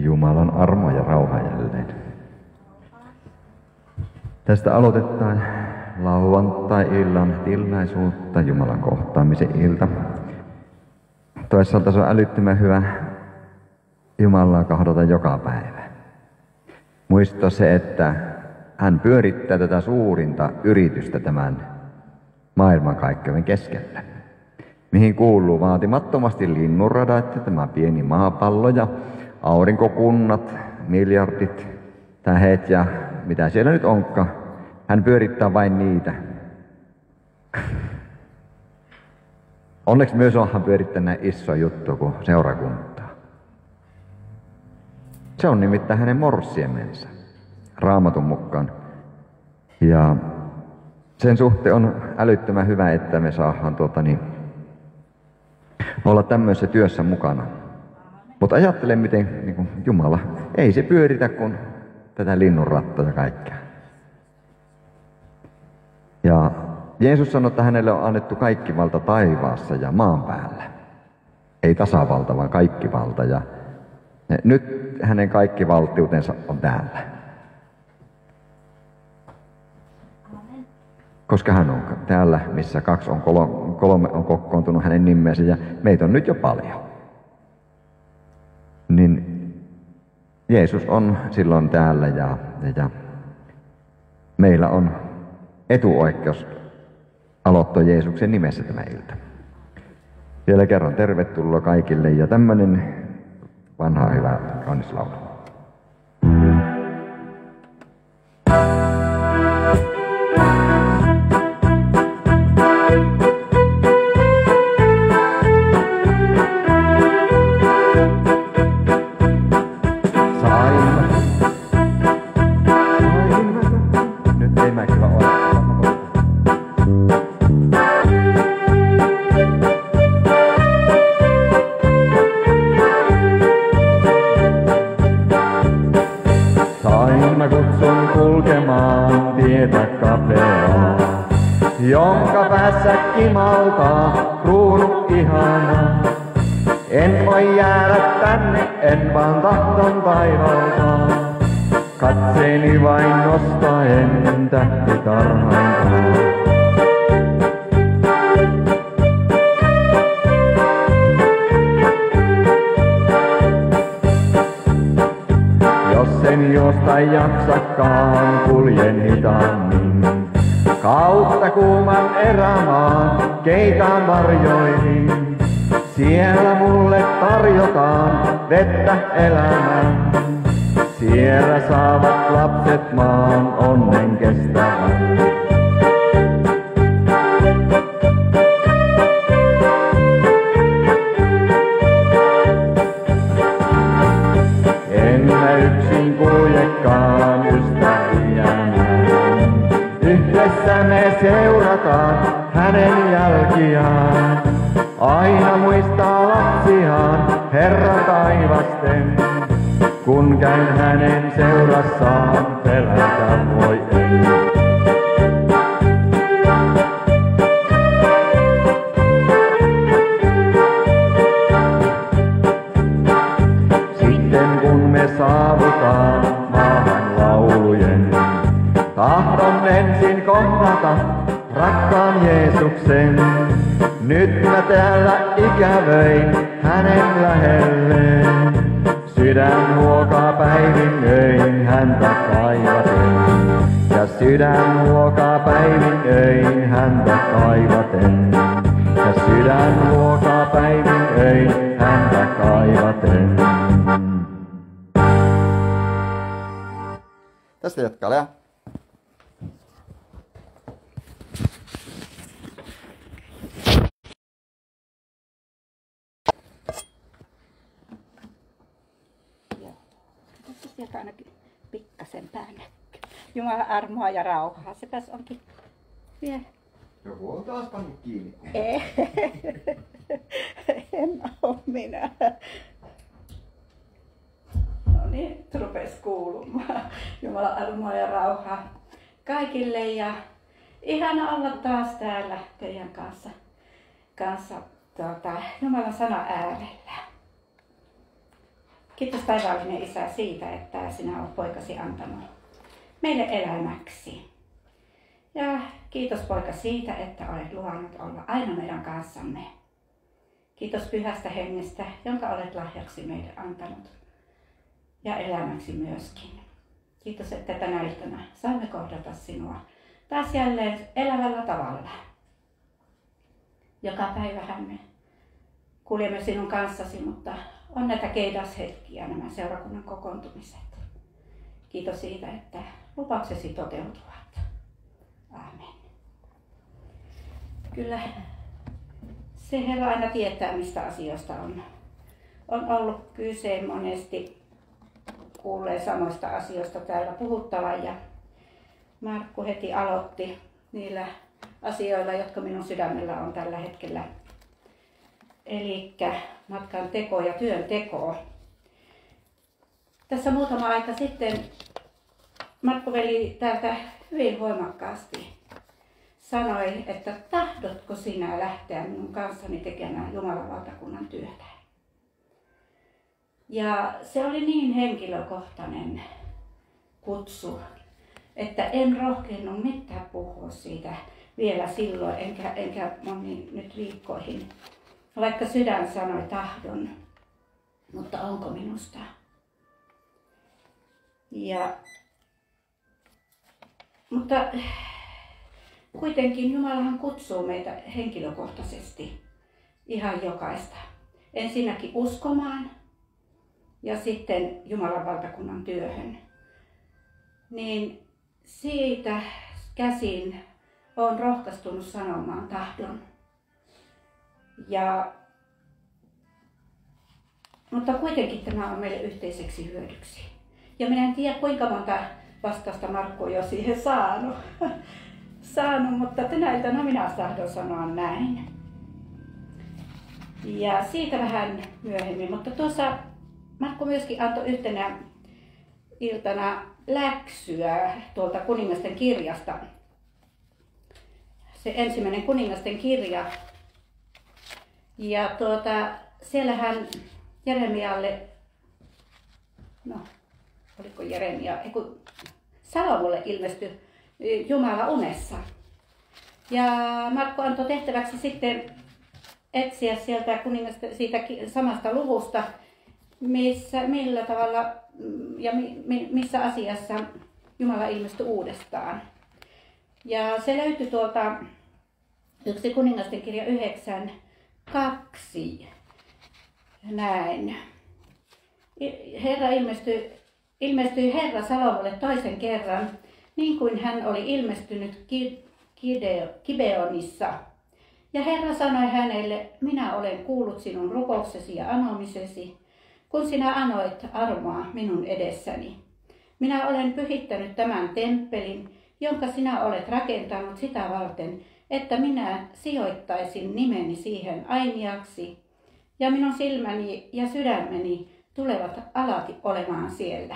Jumalan armo ja rauha jälleen. Tästä aloitetaan lauantai-illan tilaisuutta, Jumalan kohtaamisen ilta. Toisaalta se on älyttömän hyvä Jumalaa kahdota joka päivä. Muista se, että hän pyörittää tätä suurinta yritystä tämän maailmankaikkeuden keskellä, mihin kuuluu vaatimattomasti linnunradat ja tämä pieni maapallo ja aurinkokunnat, miljardit, tähet ja mitä siellä nyt onkaan. Hän pyörittää vain niitä. Onneksi myös onhan pyörittänyt näin iso juttu kuin seurakuntaa. Se on nimittäin hänen morsiemensä, Raamatun mukaan. Ja sen suhteen on älyttömän hyvä, että me saadaan olla tämmöisessä työssä mukana. Mutta ajattele, miten niin Jumala ei se pyöritä kuin tätä linnunrattaa ja kaikkea. Ja Jeesus sanoi, että hänelle on annettu kaikki valta taivaassa ja maan päällä. Ei tasavalta, vaan kaikki valta. Ja nyt hänen kaikki valtiutensa on täällä. Amen. Koska hän on täällä, missä kaksi on kolme on kokoontunut hänen nimensä ja meitä on nyt jo paljon. Niin Jeesus on silloin täällä ja meillä on etuoikeus aloittaa Jeesuksen nimessä tämä ilta. Vielä kerran tervetuloa kaikille ja tämmönen vanha hyvä kaunislaulu. Jonka päässä kimaltaa kruunu ihana. En voi jäädä tänne, en vaan tahdon taivalta. Katseeni vain nostaen tähtitarhaintaan. Jos en juosta jaksakaan, kuljen hitaammin. Kautta kuuman erämaan keitaan varjoihin. Siellä mulle tarjotaan vettä elämään. Siellä saavat lapset maan onnen kestävän. En mä yksin kuljekaan ystäviänään. Yhdessä me seurataan hänen jälkiään. Aina muistaa lapsiaan Herra taivasten. Kun käyn hänen seurassaan, pelätä voi en. Sitten kun me saavutaan maahan laulujen, tahdon ensin kohdata rakkaan Jeesuksen. Nyt mä täällä ikävöin hänen lähelleen. Sydän huokaa päivin öin häntä kaivaten. Ja sydän huokaa päivin öin häntä kaivaten. Ja sydän huokaa päivin öin häntä kaivaten. Tästä jatkaa Lea. Sieltä ainakin pikkasen päin näkyy. Jumalan armoa ja rauhaa. Sepäs onkin vielä. Joku on taas pannut kiinni. Ei. En oo minä. No niin, nyt rupes kuulumaan. Jumalan armoa ja rauhaa kaikille ja ihana olla taas täällä teidän kanssa Jumalan sana äärellä. Kiitos taivaallinen Isä siitä, että sinä olet poikasi antanut meille elämäksi. Ja kiitos Poika siitä, että olet luvannut olla aina meidän kanssamme. Kiitos Pyhästä Hengestä, jonka olet lahjaksi meille antanut ja elämäksi myöskin. Kiitos, että tänä iltana saamme kohdata sinua taas jälleen elävällä tavalla. Joka päivähän me kuljemme sinun kanssasi, mutta on näitä keidashetkiä, nämä seurakunnan kokoontumiset. Kiitos siitä, että lupauksesi toteutuvat. Aamen. Kyllä se Herra aina tietää, mistä asioista on ollut kyse. Monesti kuulee samoista asioista täällä puhuttavan ja Markku heti aloitti niillä asioilla, jotka minun sydämellä on tällä hetkellä. Elikkä matkan teko ja työn teko. Tässä muutama aika sitten Markku veli täältä hyvin voimakkaasti sanoi, että tahdotko sinä lähteä minun kanssani tekemään Jumalan valtakunnan työtä. Ja se oli niin henkilökohtainen kutsu, että en rohkennut mitään puhua siitä vielä silloin, enkä moni nyt viikkoihin. Vaikka sydän sanoi tahdon, mutta onko minusta? Mutta kuitenkin Jumalahan kutsuu meitä henkilökohtaisesti ihan jokaista. Ensinnäkin uskomaan ja sitten Jumalan valtakunnan työhön. Niin siitä käsin olen rohkaistunut sanomaan tahdon. Mutta kuitenkin tämä on meille yhteiseksi hyödyksi. Ja minä en tiedä kuinka monta vastausta Markku on jo siihen saanut, mutta tänä iltana minä tahdon sanoa näin. Ja siitä vähän myöhemmin, mutta tuossa Markku myöskin antoi yhtenä iltana läksyä tuolta Kuningasten kirjasta. Se ensimmäinen Kuningasten kirja. Ja siellähän Jeremialle, oliko Salomolle ilmestyi Jumala unessa. Ja Markku antoi tehtäväksi sitten etsiä sieltä siitä samasta luvusta, millä tavalla ja missä asiassa Jumala ilmestyi uudestaan. Ja se löytyi tuolta 1 Kuningasten kirja 9:2. Näin. Ilmestyi Herra Salomolle toisen kerran, niin kuin hän oli ilmestynyt Gibeonissa. Ja Herra sanoi hänelle, minä olen kuullut sinun rukouksesi ja anomisesi, kun sinä anoit armoa minun edessäni. Minä olen pyhittänyt tämän temppelin, jonka sinä olet rakentanut sitä varten, että minä sijoittaisin nimeni siihen ainiaksi, ja minun silmäni ja sydämeni tulevat alati olemaan siellä.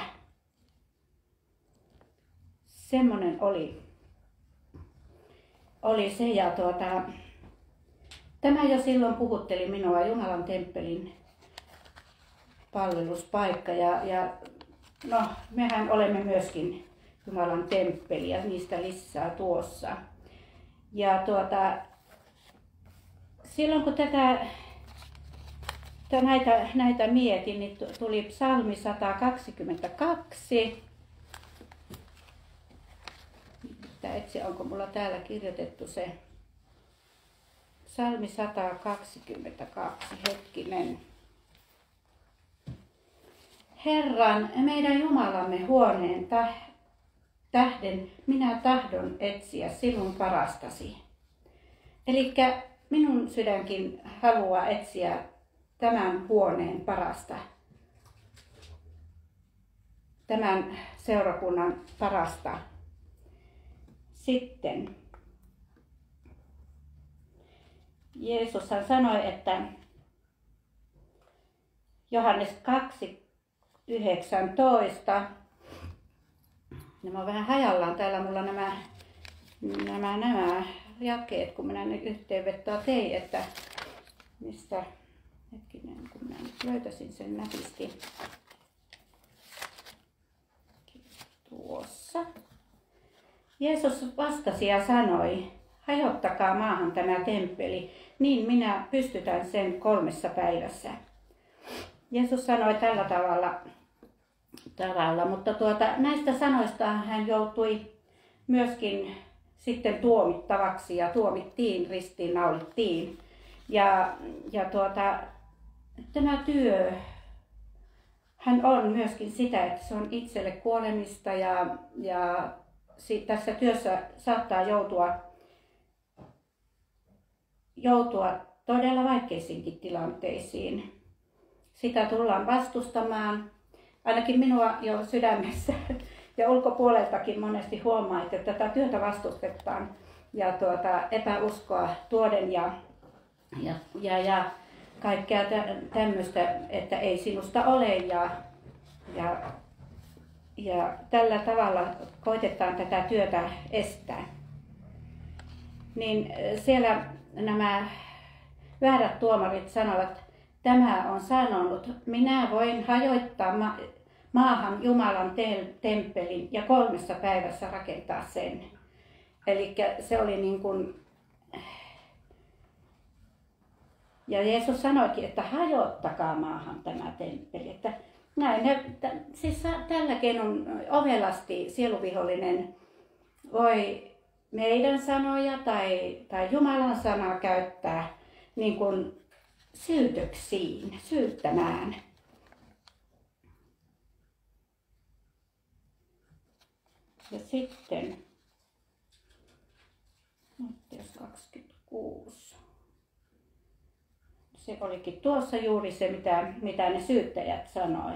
Semmoinen oli se, ja tämä jo silloin puhutteli minua, Jumalan temppelin palveluspaikka, ja mehän olemme myöskin Jumalan temppeli, ja niistä lisää tuossa. Ja silloin kun näitä mietin, niin tuli psalmi 122. Etsiä, onko mulla täällä kirjoitettu se psalmi 122, hetkinen. Herran, meidän Jumalamme huoneen tähden minä tahdon etsiä sinun parastasi. Elikkä minun sydänkin haluaa etsiä tämän huoneen parasta. Tämän seurakunnan parasta. Sitten Jeesushan sanoi, että Johannes 2:19. Nämä on vähän hajallaan täällä mulla nämä jakeet, kun minä nyt yhteenvetoa tein, että mistä, hetkinen, kun minä nyt löytäisin sen nätisti. tulossa? Jeesus vastasi ja sanoi, hajottakaa maahan tämä temppeli, niin minä pystytän sen 3 päivässä. Jeesus sanoi tällä tavalla, mutta näistä sanoista hän joutui myöskin sitten tuomittavaksi ja tuomittiin, ristiin naulittiin. Ja tämä työ, hän on myöskin sitä, että se on itselle kuolemista ja tässä työssä saattaa joutua todella vaikeisiinkin tilanteisiin. Sitä tullaan vastustamaan. Ainakin minua jo sydämessä ja ulkopuoleltakin monesti huomaa, että tätä työtä vastustetaan ja epäuskoa tuoden ja kaikkea tämmöistä, että ei sinusta ole ja tällä tavalla koitetaan tätä työtä estää. Niin siellä nämä väärät tuomarit sanovat, tämä on sanonut, minä voin hajottaa maahan Jumalan temppelin ja 3 päivässä rakentaa sen. Eli se oli niin kuin, ja Jeesus sanoikin, että hajottakaa maahan tämä temppeli. Että siis tällä keinoin ovelasti sieluvihollinen voi meidän sanoja tai Jumalan sanaa käyttää niin kuin syytöksiin, syyttämään. Ja sitten Matteus 26. Se olikin tuossa juuri se, mitä ne syyttäjät sanoi.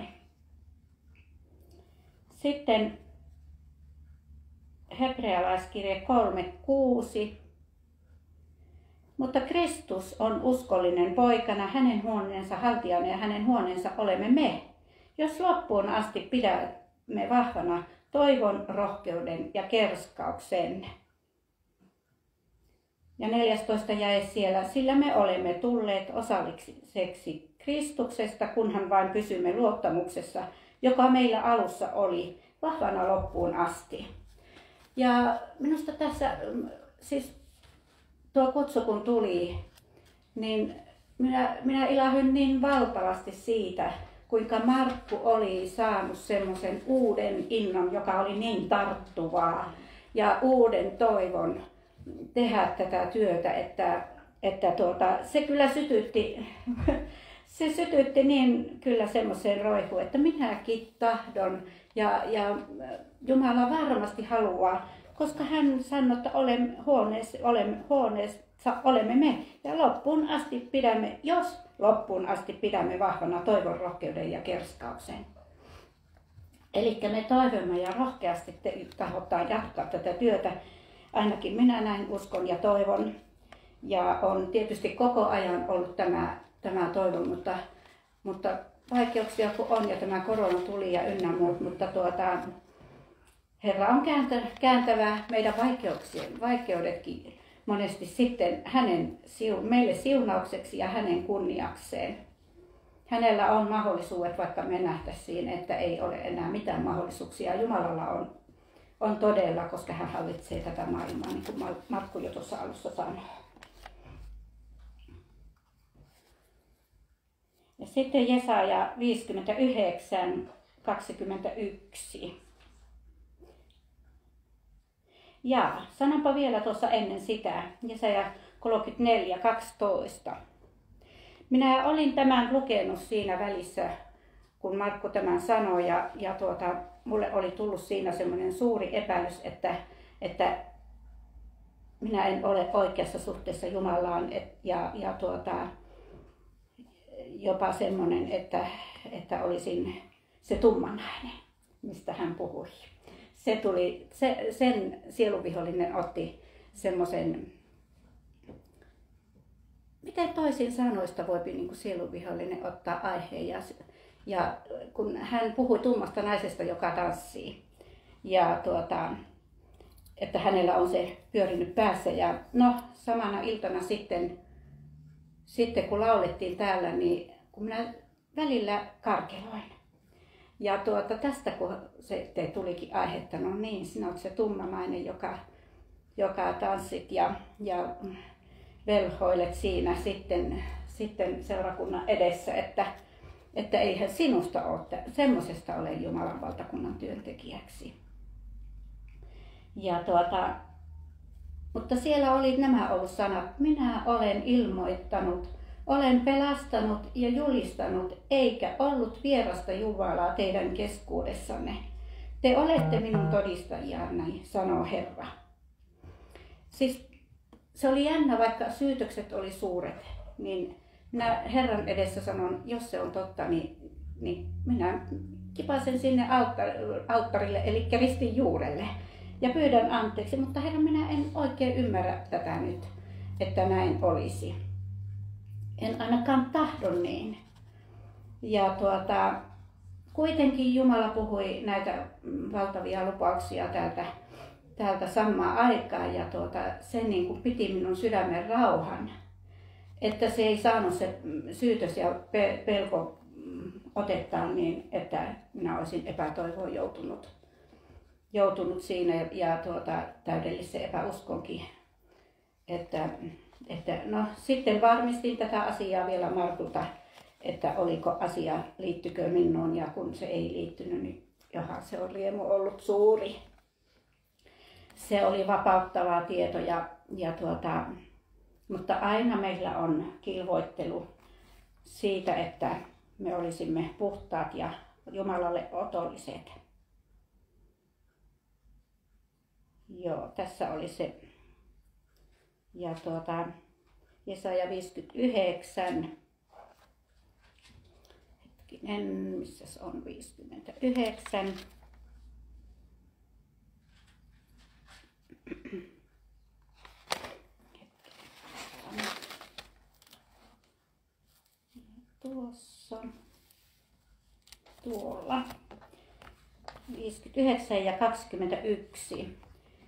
Sitten Hebrealaiskirje 3:6. Mutta Kristus on uskollinen poikana, hänen huoneensa haltijana ja hänen huoneensa olemme me, jos loppuun asti pidämme vahvana toivon, rohkeuden ja kerskauksen. Ja 14 jae siellä, sillä me olemme tulleet osalliseksi Kristuksesta, kunhan vain pysymme luottamuksessa, joka meillä alussa oli, vahvana loppuun asti. Ja minusta tässä, siis tuo kutsu kun tuli, niin minä ilahdyin niin valtavasti siitä, kuinka Markku oli saanut semmoisen uuden innon, joka oli niin tarttuvaa ja uuden toivon tehdä tätä työtä, että se kyllä sytytti niin kyllä semmoiseen roihuun, että minäkin tahdon ja Jumala varmasti haluaa, koska hän sanoi, että olemme me ja loppuun asti pidämme vahvana toivon, rohkeuden ja kerskauksen. Eli me toivomme ja rohkeasti tahdotaan jatkaa tätä työtä. Ainakin minä näin uskon ja toivon. Ja on tietysti koko ajan ollut tämä toivo, mutta vaikeuksia kun on ja tämä korona tuli ja ynnä muut, mutta Herra on kääntävä meidän vaikeudetkin monesti sitten meille siunaukseksi ja hänen kunniakseen. Hänellä on mahdollisuudet, vaikka me nähtäisiin, että ei ole enää mitään mahdollisuuksia. Jumalalla on todella, koska hän hallitsee tätä maailmaa, niin kuin Markku jo tuossa alussa sanoi. Ja sitten Jesaja 59:21. Ja sanonpa vielä tuossa ennen sitä, Jesaja 34:12. Minä olin tämän lukenut siinä välissä, kun Markku tämän sanoi, ja mulle oli tullut siinä semmoinen suuri epäilys, että minä en ole oikeassa suhteessa Jumalaan, jopa semmoinen, että olisin se tummanainen, mistä hän puhui. Sen sieluvihollinen otti semmoisen, miten toisin sanoista voi niin kuin sieluvihollinen ottaa aiheen. Ja kun hän puhui tummasta naisesta, joka tanssii, ja että hänellä on se pyörinyt päässä. Ja no, samana iltana sitten kun laulettiin täällä, niin kun minä välillä karkeloin. Ja tästä kun se tulikin aihetta, no niin, sinä olet se tummanainen, joka tanssit ja velhoilet siinä sitten seurakunnan edessä, että eihän sinusta ole, semmoisesta ole Jumalan valtakunnan työntekijäksi. Ja mutta siellä oli nämä ollut sanat, minä olen ilmoittanut, olen pelastanut ja julistanut, eikä ollut vierasta Jumalaa teidän keskuudessanne. Te olette minun todistajiani, sanoo Herra. Siis se oli jännä, vaikka syytökset oli suuret, niin minä Herran edessä sanon, jos se on totta, niin minä kipasen sinne alttarille, eli ristin juurelle. Ja pyydän anteeksi, mutta Herra, minä en oikein ymmärrä tätä nyt, että näin olisi. En ainakaan tahdo niin. Ja kuitenkin Jumala puhui näitä valtavia lupauksia täältä samaan aikaan ja se niin kuin piti minun sydämen rauhan. Että se ei saanut se syytös ja pelko otettaan niin, että minä olisin epätoivoon joutunut siinä ja täydelliseen epäuskonkin. Että no sitten varmistin tätä asiaa vielä Markulta, että oliko asia, liittykö minuun, ja kun se ei liittynyt, niin johan se on riemu ollut suuri. Se oli vapauttava tieto mutta aina meillä on kilvoittelu siitä, että me olisimme puhtaat ja Jumalalle otolliset. Joo, tässä oli se. Ja Jesaja 59. Hetkinen, missäs on 59? Tuossa. Tuolla. 59 ja 21.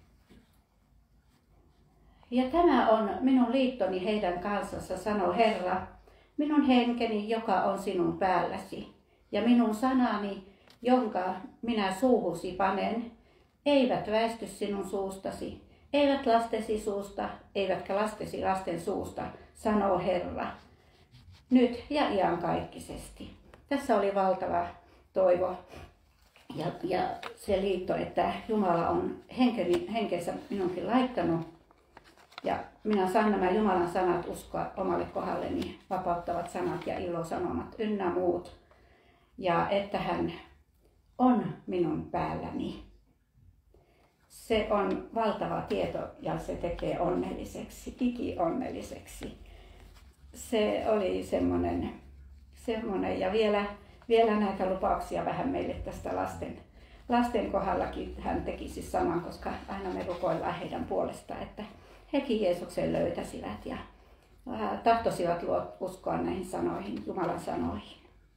Ja tämä on minun liittoni heidän kanssassa, sanoo Herra, minun henkeni, joka on sinun päälläsi, ja minun sanani, jonka minä suuhusi panen, eivät väisty sinun suustasi, eivät lastesi suusta, eivätkä lastesi lasten suusta, sanoo Herra, nyt ja iankaikkisesti. Tässä oli valtava toivo ja se liitto, että Jumala on henkensä minunkin laittanut. Ja minä saan nämä Jumalan sanat uskoa omalle kohdalleni, vapauttavat sanat ja ilosanomat ynnä muut. Ja että hän on minun päälläni. Se on valtava tieto ja se tekee onnelliseksi, ikionnelliseksi. Se oli semmoinen ja vielä näitä lupauksia vähän meille tästä lasten kohdallakin hän tekisi saman, koska aina me rukoillaan heidän puolestaan, että hekin Jeesuksen löytäsivät ja tahtosivat uskoa näihin sanoihin, Jumalan sanoihin.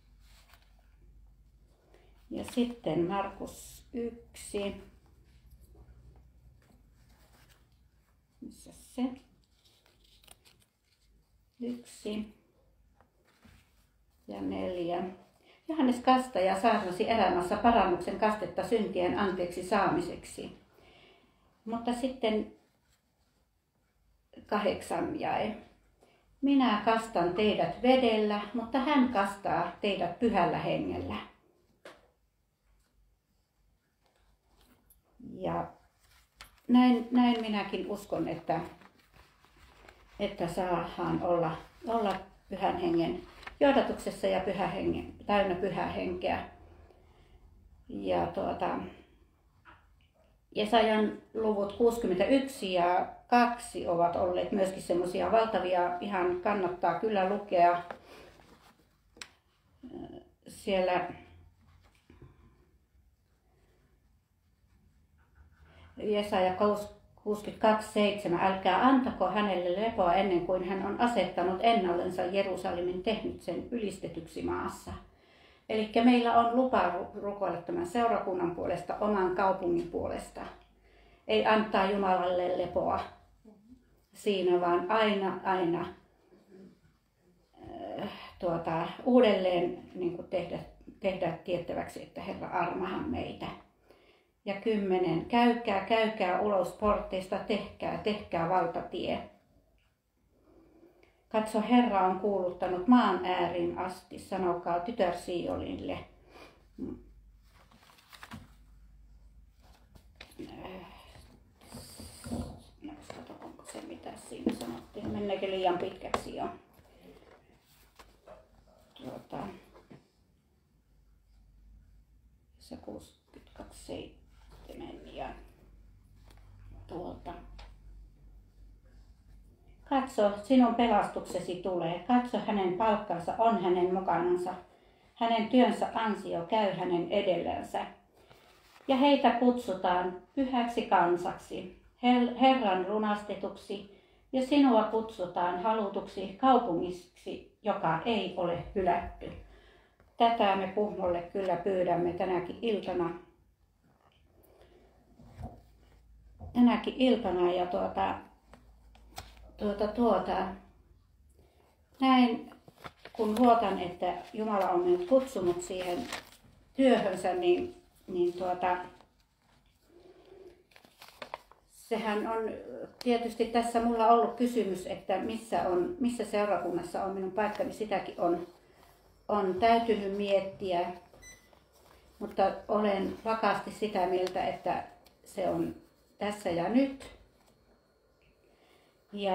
Ja sitten Markus 1. Missä se? 1 ja 4. Johannes Kastaja saarnasi erämaassa parannuksen kastetta syntien anteeksi saamiseksi. Mutta sitten 8 jae. Minä kastan teidät vedellä, mutta hän kastaa teidät pyhällä hengellä. Ja näin minäkin uskon, että saadaan olla pyhän hengen johdatuksessa ja täynnä pyhää henkeä. Ja Jesajan luvut 61 ja 2 ovat olleet myöskin semmoisia valtavia, ihan kannattaa kyllä lukea. Siellä Jesaja 62:7. Älkää antako hänelle lepoa ennen kuin hän on asettanut ennallensa Jerusalemin, tehnyt sen ylistetyksi maassa. Eli meillä on lupa rukoilla tämän seurakunnan puolesta, oman kaupungin puolesta. Ei antaa Jumalalle lepoa siinä, vaan aina uudelleen niin kuin tehdä tiettäväksi, että Herra armahan meitä. Ja 10. Käykää ulos porteista, tehkää valtatie. Katso, Herra on kuuluttanut maan äärin asti, sanokaa tytär Sionille. Onko se mitä siinä sanottiin? Menneekö liian pitkäksi jo? Se 62 ja Katso, sinun pelastuksesi tulee. Katso, hänen palkkansa on hänen mukanansa. Hänen työnsä ansio käy hänen edellänsä. Ja heitä kutsutaan pyhäksi kansaksi, Herran lunastetuksi, ja sinua kutsutaan halutuksi kaupungiksi, joka ei ole hylätty. Tätä me Kuhmolle kyllä pyydämme tänäkin iltana. Ja näin kun luotan, että Jumala on minut kutsunut siihen työhönsä, niin sehän on tietysti tässä mulla ollut kysymys, että missä seurakunnassa on minun paikkani, sitäkin on täytynyt miettiä, mutta olen vakaasti sitä mieltä, että se on tässä ja nyt. Ja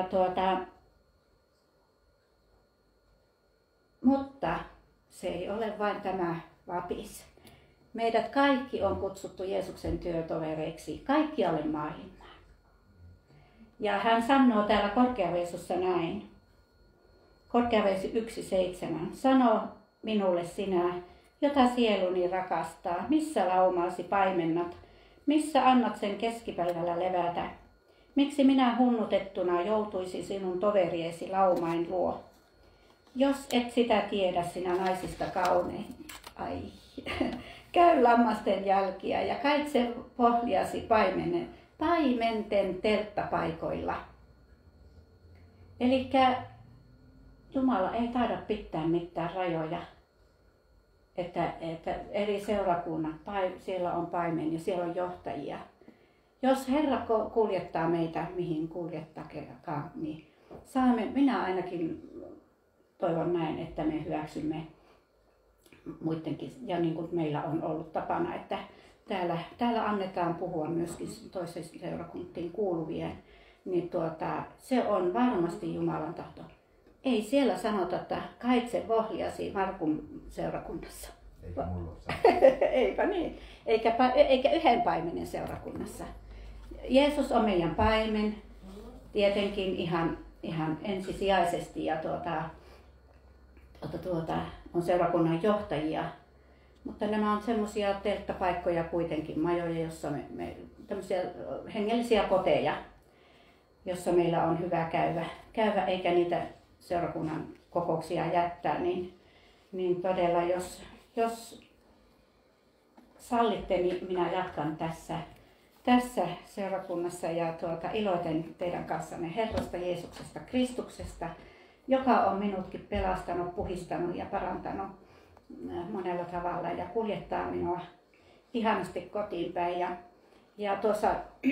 mutta se ei ole vain tämä vapis. Meidät kaikki on kutsuttu Jeesuksen työtovereiksi, kaikkialle maailmaan. Ja hän sanoo täällä Korkeaveesussa näin. Korkeaveesi 1.7. Sano minulle sinä, jota sieluni rakastaa, missä laumaasi paimennat, missä annat sen keskipäivällä levätä. Miksi minä hunnutettuna joutuisin sinun toveriesi laumain luo? Jos et sitä tiedä, sinä naisista kaunein, käy lammasten jälkiä ja kaitse pohjasi paimenten telttapaikoilla. Elikkä Jumala ei taida pitää mitään rajoja, että eri seurakunnat, siellä on paimenia, siellä on johtajia. Jos Herra kuljettaa meitä, mihin kuljettakaan, niin minä ainakin toivon näin, että me hyväksymme muidenkin, ja niin kuin meillä on ollut tapana, että täällä annetaan puhua myöskin toisen seurakuntiin kuuluvien, niin se on varmasti Jumalan tahto. Ei siellä sanota, että kaitse vohliasi Markun seurakunnassa. Eikä mulla Eipä niin. Eikä yhden paimenen seurakunnassa. Jeesus on meidän paimen, tietenkin ihan ensisijaisesti, ja on seurakunnan johtajia, mutta nämä on semmoisia telttapaikkoja kuitenkin, majoja, jossa me tämmöisiä hengellisiä koteja, jossa meillä on hyvä käydä eikä niitä seurakunnan kokouksia jättää, niin todella jos sallitte, niin minä jatkan tässä seurakunnassa ja iloiten teidän kanssanne Herrasta Jeesuksesta Kristuksesta, joka on minutkin pelastanut, puhistanut ja parantanut monella tavalla ja kuljettaa minua ihanasti kotiin päin. Ja tuossa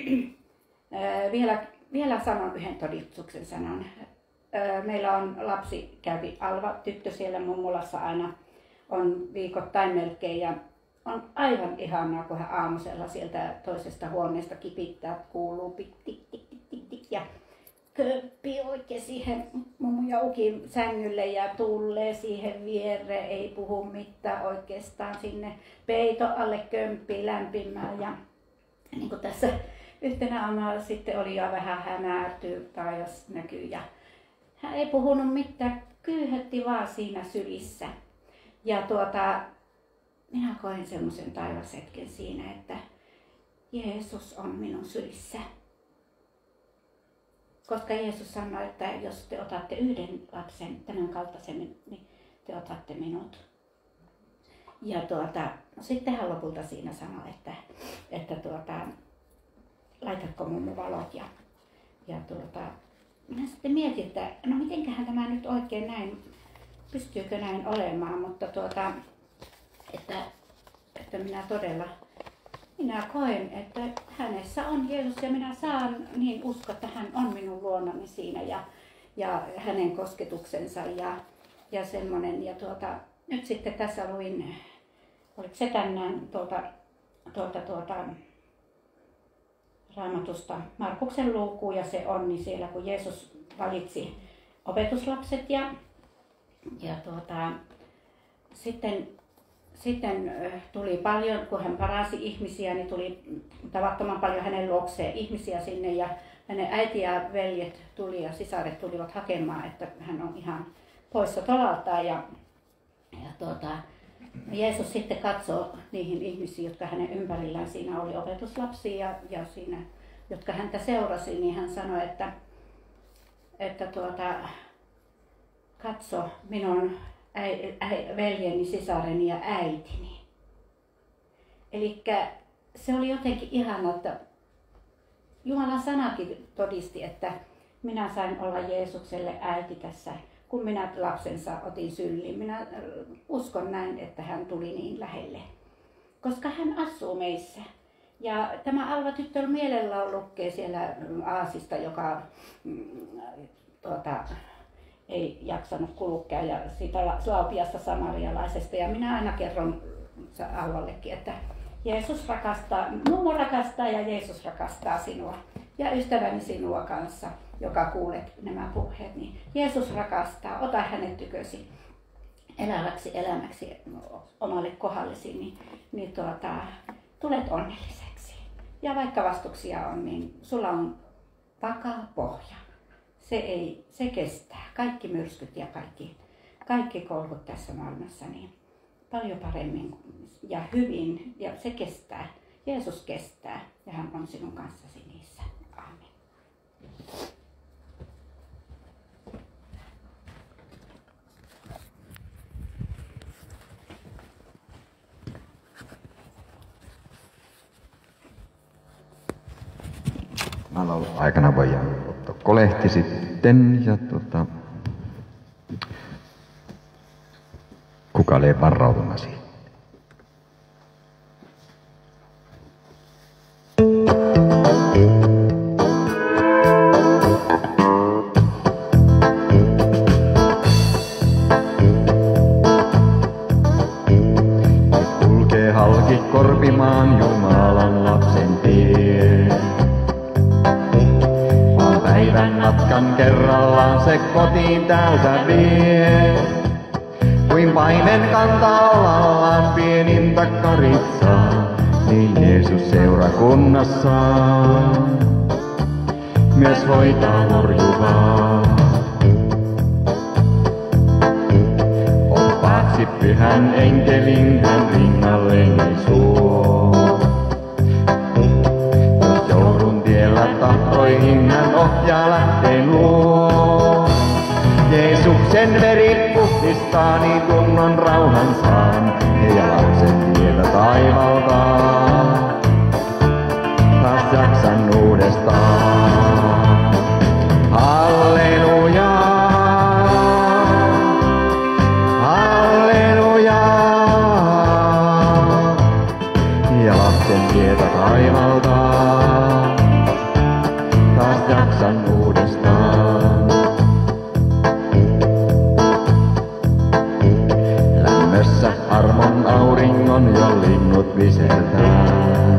vielä sanon yhden todistuksen sanan. Meillä on lapsi, kävi Alva, tyttö siellä mummulassa aina, on viikoittain melkein, ja on aivan ihanaa, kun hän aamusella sieltä toisesta huoneesta kipittää, kuuluu tik tik tik tik tik ja köppii oikein siihen mummun ja ukin sängylle ja tulee siihen viereen, ei puhu mitään oikeastaan, sinne peito alle kömppii lämpimään. Ja niin kuin tässä yhtenä aamuna sitten oli jo vähän hämärtyy taivas näkyy ja hän ei puhunut mitään, kyyhötti vaan siinä sylissä. Ja minä koin semmoisen taivashetken siinä, että Jeesus on minun sylissä. Koska Jeesus sanoi, että jos te otatte yhden lapsen, tämän kaltaisen, niin te otatte minut. Ja sitten hän lopulta siinä sanoi, että laitatko mummu valot. Ja minä sitten mietin, että no mitenköhän tämä nyt oikein näin, pystyykö näin olemaan, mutta että että minä koen, että hänessä on Jeesus ja minä saan niin uskoa, että hän on minun luonani siinä ja hänen kosketuksensa ja semmoinen. Ja nyt sitten tässä luin, oliko se tänään Raamatusta Markuksen luku ja se on niin siellä, kun Jeesus valitsi opetuslapset ja sitten tuli paljon, kun hän paransi ihmisiä, niin tuli tavattoman paljon hänen luokseen ihmisiä sinne ja hänen äiti ja veljet tuli ja sisaret tulivat hakemaan, että hän on ihan poissa tolaltaan ja Jeesus sitten katsoi niihin ihmisiin, jotka hänen ympärillään siinä oli opetuslapsia ja siinä, jotka häntä seurasi, niin hän sanoi, että katso minun veljeni, sisareni ja äitini. Eli se oli jotenkin ihana, että Jumalan sanakin todisti, että minä sain olla Jeesukselle äiti tässä, kun minä lapsensa otin syliin. Minä uskon näin, että hän tuli niin lähelle, koska hän asuu meissä. Ja tämä Alva tyttö mielellään lukee siellä Aasista, joka ei jaksanut kulkea ja siitä Slaupiasta samarialaisesta. Ja minä aina kerron Alvallekin, että Jeesus rakastaa, mummo rakastaa ja Jeesus rakastaa sinua. Ja ystäväni sinua kanssa, joka kuulet nämä puheet, niin Jeesus rakastaa, ota hänet tykösi eläväksi elämäksi omalle kohdallesi, niin tulet onnelliseksi. Ja vaikka vastuksia on, niin sulla on vakaa pohja. Se kestää. Kaikki myrskyt ja kaikki kolhut tässä maailmassa niin paljon paremmin ja hyvin. Ja se kestää. Jeesus kestää ja hän on sinun kanssasi niissä. Aamen. Laulun aikana voidaan ottaa kolehti sitten ja kuka lee varautumasi. Kulkee halki korpimaan Jumalan lapsen tie. Päivän matkan kerrallaan se kotiin täältä vie. Kuin paimen kantaa alallaan pienintä karitsaa, niin Jeesus seurakunnassaan myös hoitaa horjuvaa. Oppaaksi pyhän enkelin hän rinnalleni suo. Tahtoihin hän ohjaa lähteen luo. Jeesuksen veri puhdistaa, niin kunnon rauhan saan. Ja lapsen tietä taivaltaan, taas jaksan uudestaan. Halleluja, halleluja. Ja lapsen tietä taivaltaan, taas jaksan uudestaan. Lämmössä armon auringon jo linnut visertää.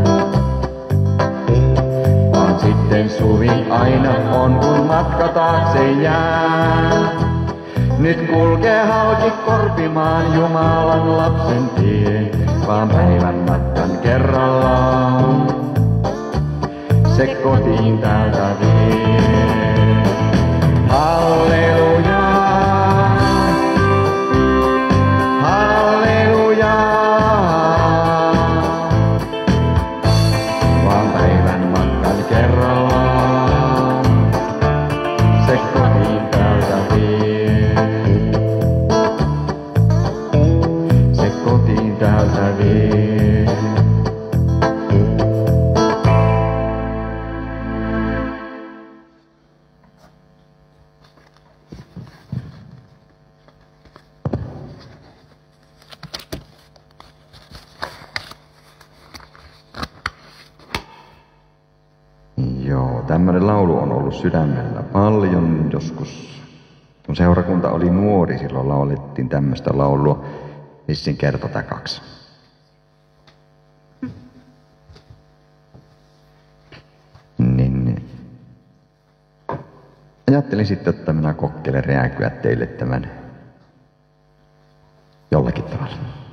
Vaan sitten suvi aina on, kun matka taakse jää. Nyt kulkee halki korpimaan Jumalan lapsen tie, vaan päivän matkan kerrallaan se kotiin täältä vie. Halleluja, halleluja. Vaan päivän matkan kerrallaan se kotiin täältä vie. Se kotiin täältä vie. tämmöinen laulu on ollut sydämellä paljon joskus. Kun seurakunta oli nuori, silloin laulettiin tämmöistä laulua, vissiin kerta tai kaksi. Niin. Ajattelin sitten, että minä kokkelen rääkyä teille tämän jollakin tavalla.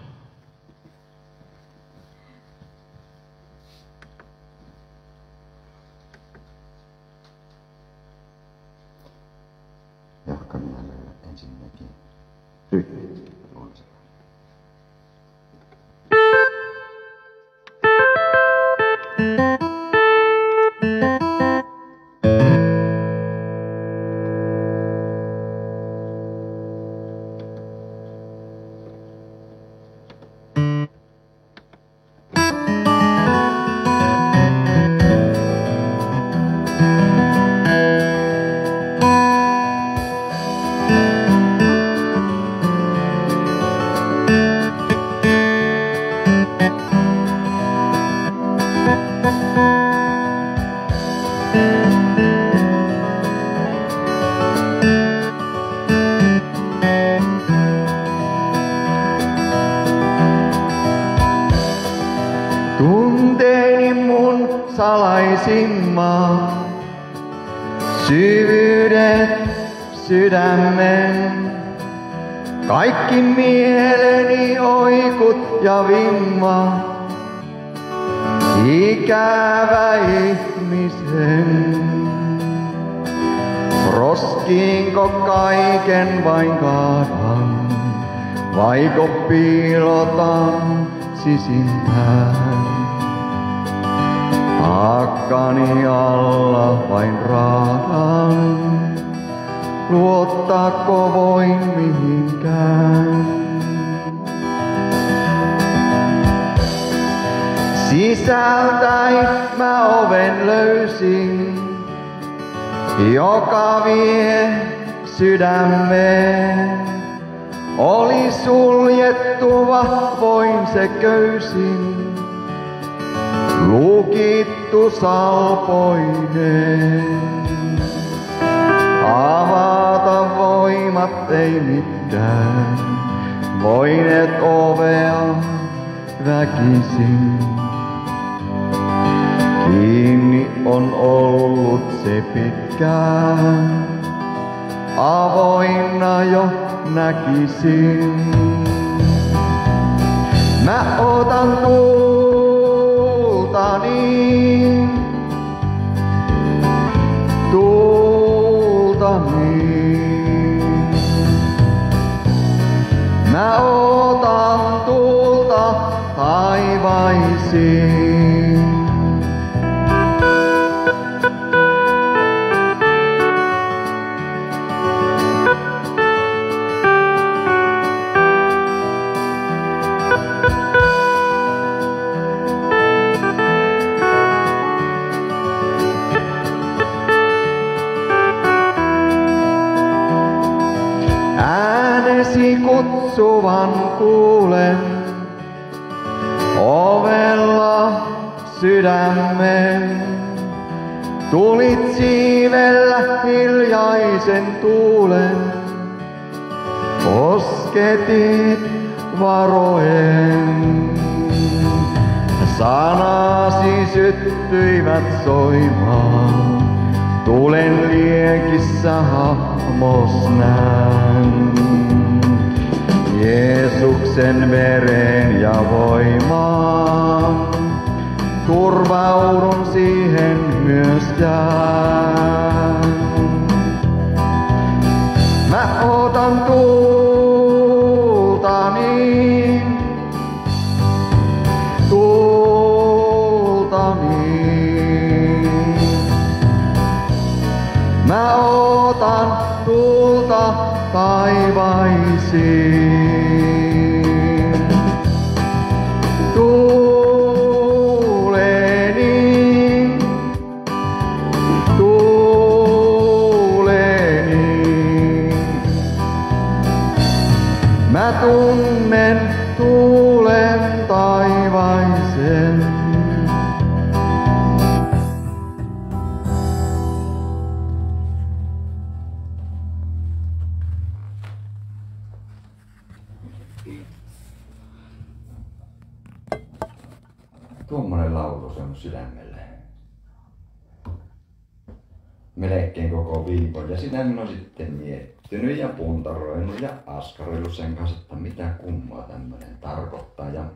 Jahka minä löydän ensinnäkin rytmin. Tunteeni mun salaisimmat syvyydet sydämen. Kaikki mieleni oikut ja vimma, ikävä ihmisen. Roskiinko kaiken vain kaadan, vaiko piilotan sisimpään? Taakkani alla vain raadan, luottaako voin mihinkään? Sisältäin mä oven löysin, joka vie sydämeen. Oli suljettu vahvoin se köysin, lukittu salpoineen. Avata voimat ei mitään, voineet ovea väkisin. Kiinni on ollut se pitkään, avoinna jo näkisin. Mä otan tultani, mä otan tulta taivaisiin. Äänesi kutsuvan kuulen, ovella sydämen. Tulit siivellä hiljaisen tuulen, kosketit varoen. Sanasi syttyivät soimaan, tulen liekissä hahmos näen. Jeesuksen veren ja voimaan, turvaudun siihen myös jään. Mä otan tultani, mä otan tulta taivaisiin. Mä tunnen tuulen taivaisen. tuommoinen laulu on mun sydämelle. Melkein koko viikon. Ja sitä minä olen sitten miettinyt ja puntaroinut ja askaroillut sen kanssa, että mitä kummaa tämmöinen tarkoittaa. Ja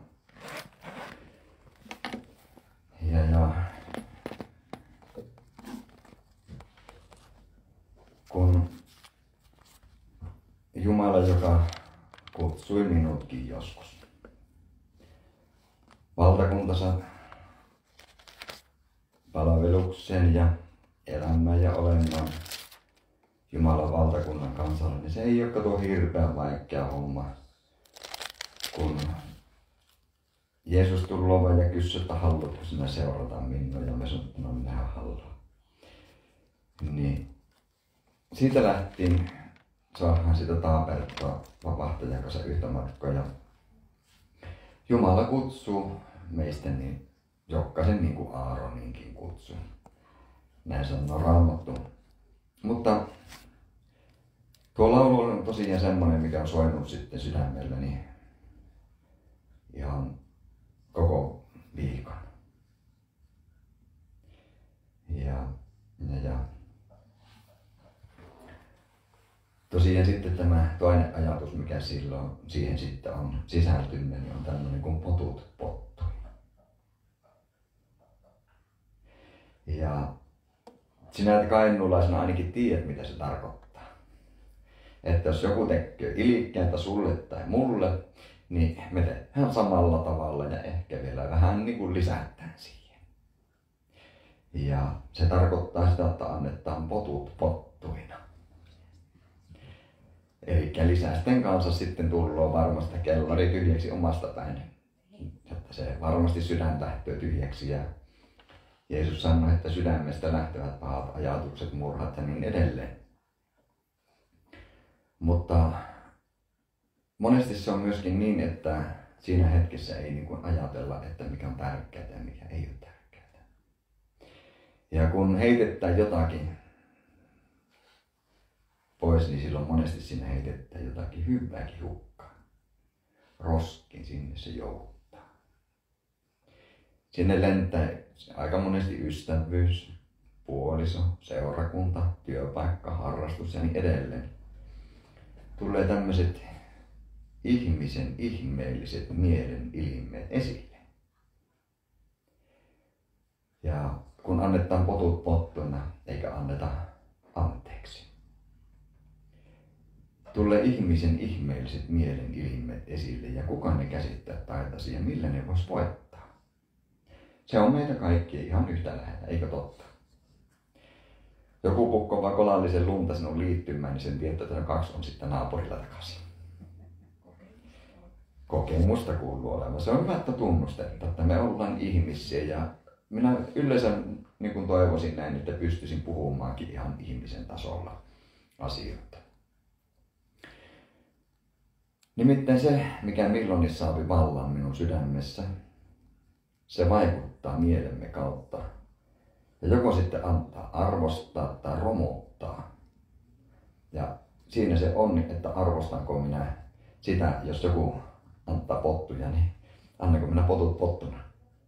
kun Jumala, joka kutsui minutkin joskus valtakuntansa palvelukseen ja elämään ja olemaan Jumalan valtakunnan kansalla, niin se ei ole tuo hirveän vaikea homma, kun Jeesus tulee vaan ja kysyy, että haluatko sinä seurata minua, ja me sanoin, että no minä haluan. Niin siitä lähtien saadaan sitä taapertaa vapahtajan kanssa yhtä matkaa. Ja Jumala kutsuu meistä niin jokaisen niin kuin Aaroninkin kutsuu. Näin sanoo Raamattu. Mutta tuo laulu on tosiaan semmoinen, mikä on soinut sitten sydämelläni ihan koko viikon. Ja tosiaan sitten tämä toinen ajatus, mikä silloin siihen sitten on sisältynyt, niin on tämmöinen kuin potut pottui. Ja sinä kainuulaisena ainakin tiedät, mitä se tarkoittaa. Että jos joku tekee ilikkääntä sulle tai mulle, niin me tehdään samalla tavalla ja ehkä vielä vähän niin kuin lisätään siihen. Ja se tarkoittaa sitä, että annetaan potut pottuina. Eli lisästen kanssa sitten tullaan varmasti kellari tyhjäksi omasta päin. Että se varmasti sydän lähtee tyhjäksi ja Jeesus sanoi, että sydämestä lähtevät pahat ajatukset, murhat ja niin edelleen. Mutta monesti se on myöskin niin, että siinä hetkessä ei niin kuin ajatella, että mikä on tärkeää ja mikä ei ole tärkeää. Ja kun heitetään jotakin pois, niin silloin monesti siinä heitetään jotakin hyvääkin hukkaan. Roskin sinne se jouttaa. Sinne lentää aika monesti ystävyys, puoliso, seurakunta, työpaikka, harrastus ja niin edelleen. Tulee tämmöiset ihmisen ihmeelliset mielen ilmeet esille. Ja kun annetaan potut pottuina, eikä anneta anteeksi. Tulee ihmisen ihmeelliset mielen ilmeet esille ja kuka ne käsittää taitaisi ja millä ne vois voittaa. Se on meitä kaikkia ihan yhtä lähellä, eikö totta? Joku pukkovaa kolallisen lunta sinun liittymään, niin sen tietää, että 2 on sitten naapurilla takaisin. Kokemusta kuuluu olevan. Se on hyvä, että tunnustetaan, että me ollaan ihmisiä ja minä yleensä niin kuin toivoisin näin, että pystyisin puhumaankin ihan ihmisen tasolla asioita. Nimittäin se, mikä milloin saa vallan minun sydämessä, se vaikuttaa mielemme kautta. Ja joko sitten antaa arvostaa tai romuttaa. Ja siinä se on, että arvostanko minä sitä, jos joku antaa pottuja, niin annanko minä potut pottuna.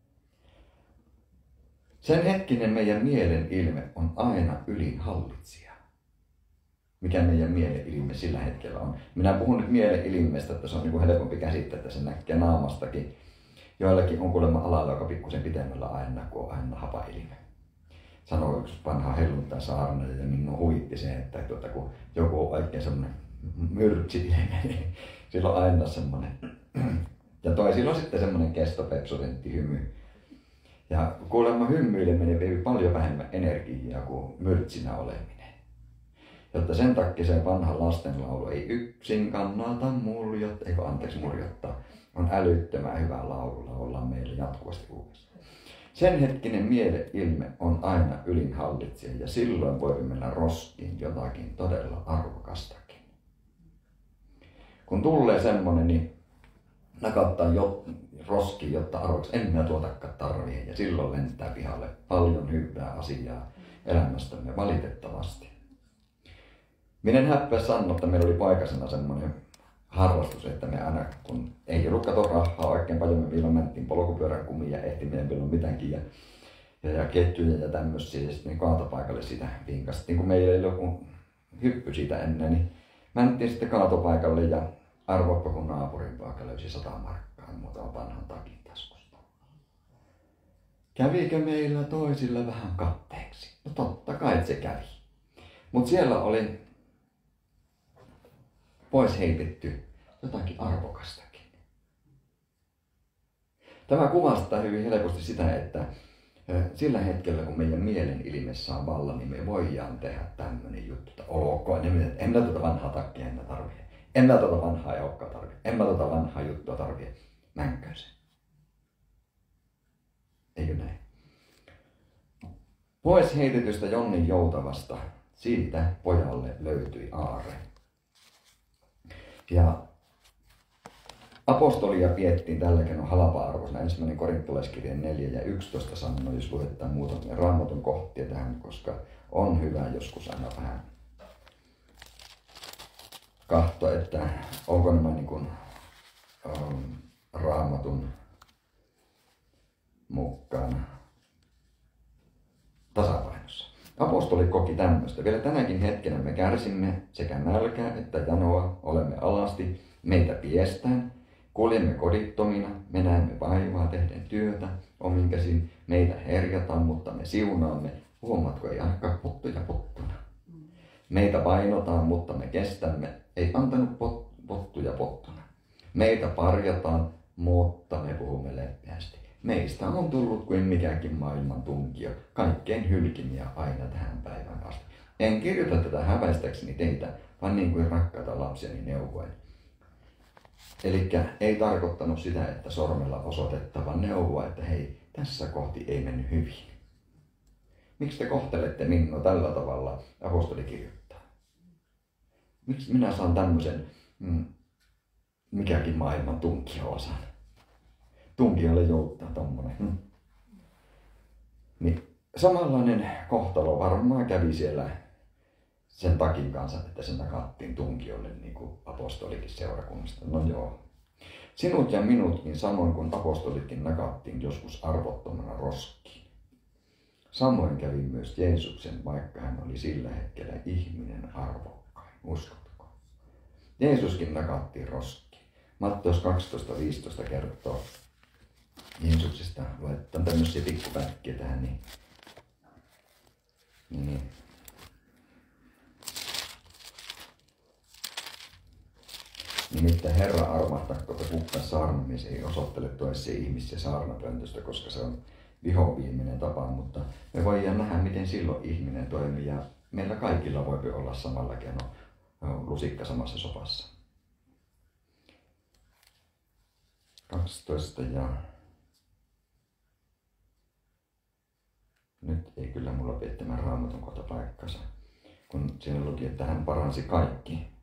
Sen hetkinen meidän mielen ilme on aina ylin hallitsija. Mikä meidän mielen ilme sillä hetkellä on. Minä puhun nyt mielen ilmeestä, että se on niin kuin helpompi käsittää, että se näkee naamastakin. Joillakin on kuulemma alalla, joka pikkusen pitemmällä aina, kuin on aina hapailme. Sanoi yksi vanha helluntai-saarnaaja ja minun huitti se, että kun joku on oikein semmoinen myrtsi-ilme, niin sillä on aina semmoinen. Ja toisilla on sitten semmoinen kestopepsotentti hymy. Ja kuulemma hymyileminen vei paljon vähemmän energiaa kuin myrtsinä oleminen. Jotta sen takia se vanha lastenlaulu ei yksin kannata murjottaa, on älyttömän hyvä laulu laulaa meille jatkuvasti uudestaan. Sen hetkinen mieleilme on aina ylin hallitsija ja silloin voi mennä roskiin jotakin todella arvokastakin. Kun tulee semmonen, niin nakattaa roskiin, jotta arvoksi en minä tuotakaan tarvii ja silloin lentää pihalle paljon hyvää asiaa elämästämme valitettavasti. Minä en häppää sanoa, että meillä oli paikasena semmoinen harrastus, että me aina, kun ei ollut kato rahaa oikein paljon, me vielä mentiin polkupyörän kumiin ja ehti meidän vielä mitäänkin ja ketjuja ja tämmöisiä, ja sitten kaatopaikalle sitä vinkastiin, kun meillä ei ollut joku hyppy siitä ennen, niin mentiin sitten kaatopaikalle ja arvoippa kun naapurin poika löysi 100 markkaa muutaman vanhan takin taskusta. Kävikö meillä toisilla vähän katteeksi? No totta kai se kävi. Mutta siellä oli pois heitetty jotakin arvokastakin. Tämä kuvastaa hyvin helposti sitä, että sillä hetkellä, kun meidän mielen ilmessä on valla, niin me voidaan tehdä tämmöinen juttu, että olkoon, niin en mä tuota vanhaa takkia enää tarvitse. En mä tuota vanhaa joukkoa tarvitse. En mä tuota vanhaa juttua tarvitse. Mänköön se. Eikö näin? Pois heitetystä Jonnin joutavasta, siitä pojalle löytyi aarre. Ja apostolia piettiin tällä keinoin halpa-arvoisena. 1. Korintolaiskirja 4 ja 11 sanoo, jos luetaan muutamia Raamatun kohtia tähän, koska on hyvä joskus aina vähän katsoa, että onko nämä niin kuin, Raamatun mukaan tasapainossa. Apostoli koki tämmöistä. Vielä tänäkin hetkenä me kärsimme sekä nälkää että janoa, olemme alasti, meitä piestään, kuljemme kodittomina, me näemme vaivaa tehden työtä omin käsin, meitä herjataan, mutta me siunaamme. Huomaatko, ei ainakaan pottuja pottuna. Meitä painotaan, mutta me kestämme, ei antanut pottuja pottuna. Meitä parjataan, mutta me puhumme leppeästi. Meistä on tullut kuin mikäkin maailman tunkio, kaikkein hylkimiä aina tähän päivään asti. En kirjoita tätä häväistäkseni teitä, vaan niin kuin rakkaita lapsiani neuvoin. Elikkä ei tarkoittanut sitä, että sormella osoitettava neuvoa, että hei, tässä kohti ei mennyt hyvin. Miksi te kohtelette minua tällä tavalla, apostoli kirjoittaa? Miksi minä saan tämmöisen mikäkin maailman tunkio-osan? Tunkijalle jouttaa tommonen. Niin samanlainen kohtalo varmaan kävi siellä sen takin kanssa, että sen nakattiin tunkijoille, niin kuin apostolikin seurakunnasta. No joo. Sinut ja minutkin, samoin kuin apostolitkin, nakattiin joskus arvottomana roskiin. Samoin kävi myös Jeesuksen, vaikka hän oli sillä hetkellä ihminen arvokkain. Uskotko? Jeesuskin nakattiin roskiin. Matteus 12.15 kertoo Jeesuksesta. Luetaan tämmöisiä pikkupätkiä tähän. Niin. Nimittäin Herra armahtakko, että kukkas saarnamies ei osoittele toisia ihmisiä saarnapöntöstä, koska se on vihoviimeinen tapa, mutta me voidaan nähdä, miten silloin ihminen toimii ja meillä kaikilla voi olla samalla keinoin lusikka samassa sopassa. 12 ja nyt ei kyllä mulla pidä tämän Raamatun kohta paikkansa, kun siinä luki, että hän paransi kaikki.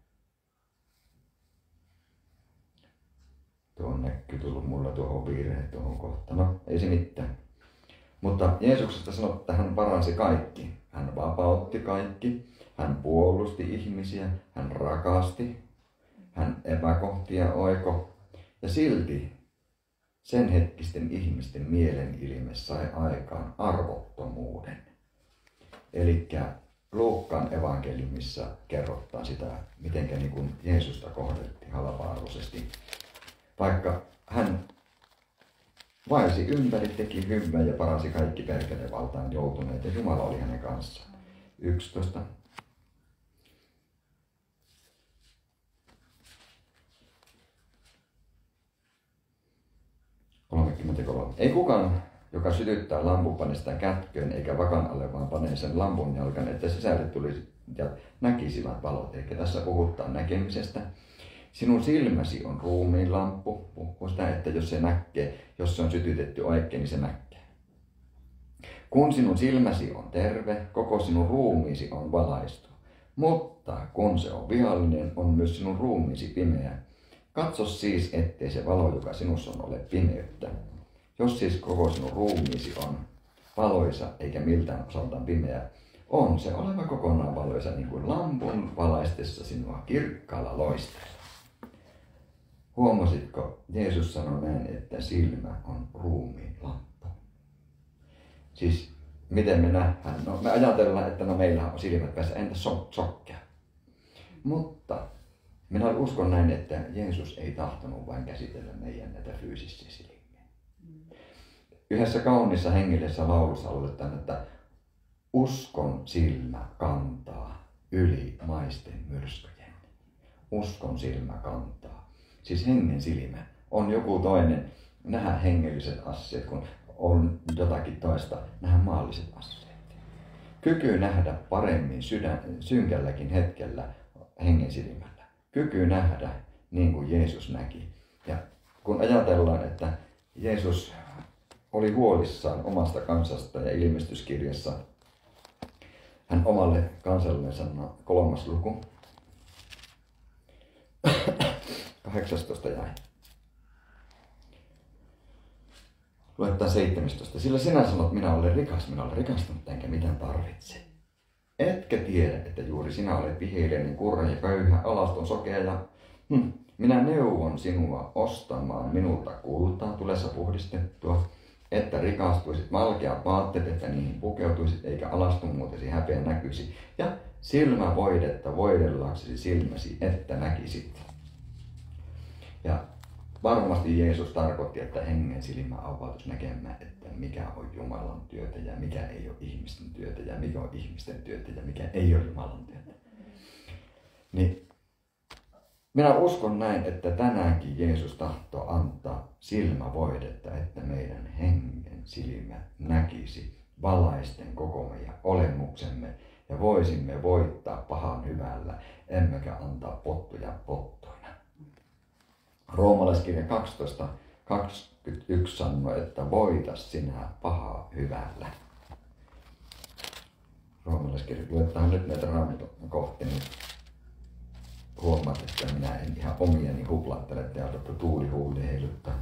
Tuohon näkyy tullut mulla tuohon virhe tuohon kohtaan. No, ei se mitään. Mutta Jeesuksesta sanoi, että hän paransi kaikki. Hän vapautti kaikki. Hän puolusti ihmisiä. Hän rakasti. Hän epäkohtia oiko. Ja silti sen hetkisten ihmisten mielenilme sai aikaan arvottomuuden. Elikkä Luukkaan evankeliumissa kerrotaan sitä, miten niin Jeesusta kohdeltiin halpa-arvoisesti. Vaikka hän vaelsi ympäri, teki hyvää ja paransi kaikki perkeleen valtaan joutuneet ja Jumala oli hänen kanssaan. 11. Ei kukaan, joka sytyttää lampun, pane sitä kätköön eikä vakan alle, vaan panee sen lampun jalkan, että sisälle tulisi ja näkisivät valot. Eli tässä puhutaan näkemisestä. Sinun silmäsi on ruumiin lamppu. Puhuu sitä, että jos se näkee, jos se on sytytetty oikein, niin se näkee. Kun sinun silmäsi on terve, koko sinun ruumiisi on valaistu. Mutta kun se on viallinen, on myös sinun ruumiisi pimeä. Katso siis, ettei se valo, joka sinussa on, ole pimeyttä. Jos siis koko sinun ruumiisi on valoisa eikä miltään osaltaan pimeä, on se oleva kokonaan valoisa niin kuin lampun valaistessa sinua kirkkaalla loisteella. Huomasitko, Jeesus sanoi näin, että silmä on ruumiin lamppu. Siis miten me nähdään? No, me ajatellaan, että meillä on silmät päässä, entä sokkea? Mutta minä uskon näin, että Jeesus ei tahtonut vain käsitellä meidän näitä fyysisiä silmiä. Yhdessä kaunissa hengellisessä laulussa lauletaan, että uskon silmä kantaa yli maisten myrskyjen. Uskon silmä kantaa. Siis hengen silmä on joku toinen nähdä hengelliset asiat, kun on jotakin toista nähdä maalliset asiat. Kyky nähdä paremmin synkälläkin hetkellä hengen silmällä. Kyky nähdä niin kuin Jeesus näki. Ja kun ajatellaan, että Jeesus oli huolissaan omasta kansasta ja ilmestyskirjassa hän omalle kansalle sanoi 3. luku 18 jäi. Luetaan 17. Sillä sinä sanot, minä olen rikastunut enkä mitään tarvitse. Etkä tiedä, että juuri sinä olet viheliäinen, kurra ja köyhä, alaston sokea ja minä neuvon sinua ostamaan minulta kultaa tulessa puhdistettua, että rikastuisit, valkeat vaatteet, että niihin pukeutuisit, eikä alastumuutesi häpeä näkyisi, ja silmävoidetta voidellaksesi silmäsi, että näkisit. Ja varmasti Jeesus tarkoitti, että hengen silmä avautuisi näkemään, että mikä on Jumalan työtä ja mikä ei ole ihmisten työtä ja mikä on ihmisten työtä ja mikä ei ole Jumalan työtä. Niin minä uskon näin, että tänäänkin Jeesus tahtoo antaa silmävoidetta, että meidän hengen silmä näkisi valaisten koko meidän olemuksemme ja voisimme voittaa pahan hyvällä, emmekä antaa pottuja pottuina. Roomalaiskirja 12:21 sanoo, että voita sinä pahaa hyvällä. Roomalaiskirja, luetaan nyt näitä raamattukohtia, niin huomaat, että minä en ihan omiani huplattele täältä, että tuuli huuli heiluttaa.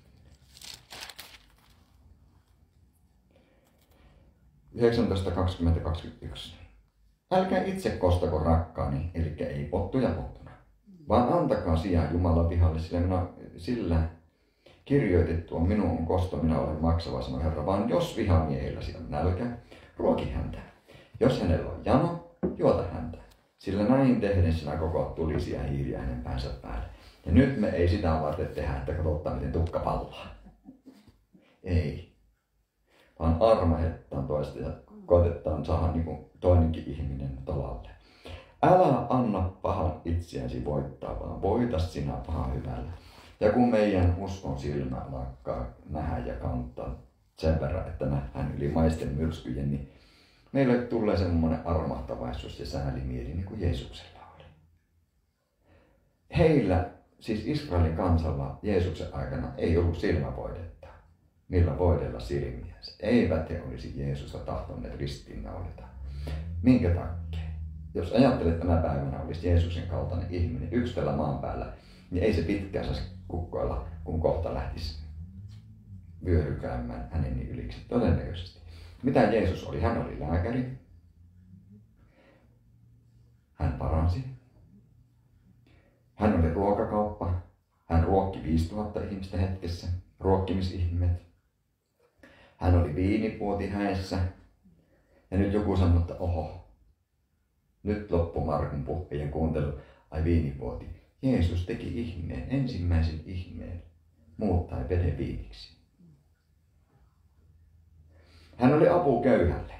(19:20-21) Älkää itse kostako rakkaani, eli ei pottuja pottuna, vaan antakaa sijaa Jumalan vihalle, sillä kirjoitettu on minun kosto, minä olen maksava, sanoi Herra, vaan jos vihamiehellä on nälkä, ruoki häntä. Jos hänellä on jano, juota häntä. Sillä näin tehden sinä kokoat tulisia hiiriä hänen päänsä päälle. Ja nyt me ei sitä varten tehdä, että katsotaan miten tukka pallaa. Ei. Vaan armahettaan toista ja koetetaan saada niin kuin toinenkin ihminen tolalle. Älä anna pahan itseäsi voittaa, vaan voita sinä pahan hyvällä. Ja kun meidän uskon silmä lakkaa nähdä ja kantaa sen verran, että nähdään yli maisten myrskyjen, niin meille tulee semmoinen armahtavaisuus ja säälimieli, niin kuin Jeesuksella oli. Heillä, siis Israelin kansalla Jeesuksen aikana ei ollut silmävoidetta, millä voidella silmiä. Eivät he olisi Jeesusta tahtoneet ristiinnaulita. Minkä takia? Jos ajattelet, että tänä päivänä olisi Jeesuksen kaltainen ihminen yksi tällä maan päällä, niin ei se pitkään saisi kukkoilla, kun kohta lähtisi vyörykäymään hänen yliksi. Todennäköisesti. Mitä Jeesus oli? Hän oli lääkäri. Hän paransi. Hän oli ruokakauppa. Hän ruokki 5000 ihmistä hetkessä. Ruokkimisihmeet. Hän oli viinipuoti häessä. Ja nyt joku sanoi, että oho, nyt loppu Markun puhujien kuuntelu. Ai viinipuoti. Jeesus teki ihmeen, ensimmäisen ihmeen, muuttaa veden viiniksi. Hän oli apu köyhälle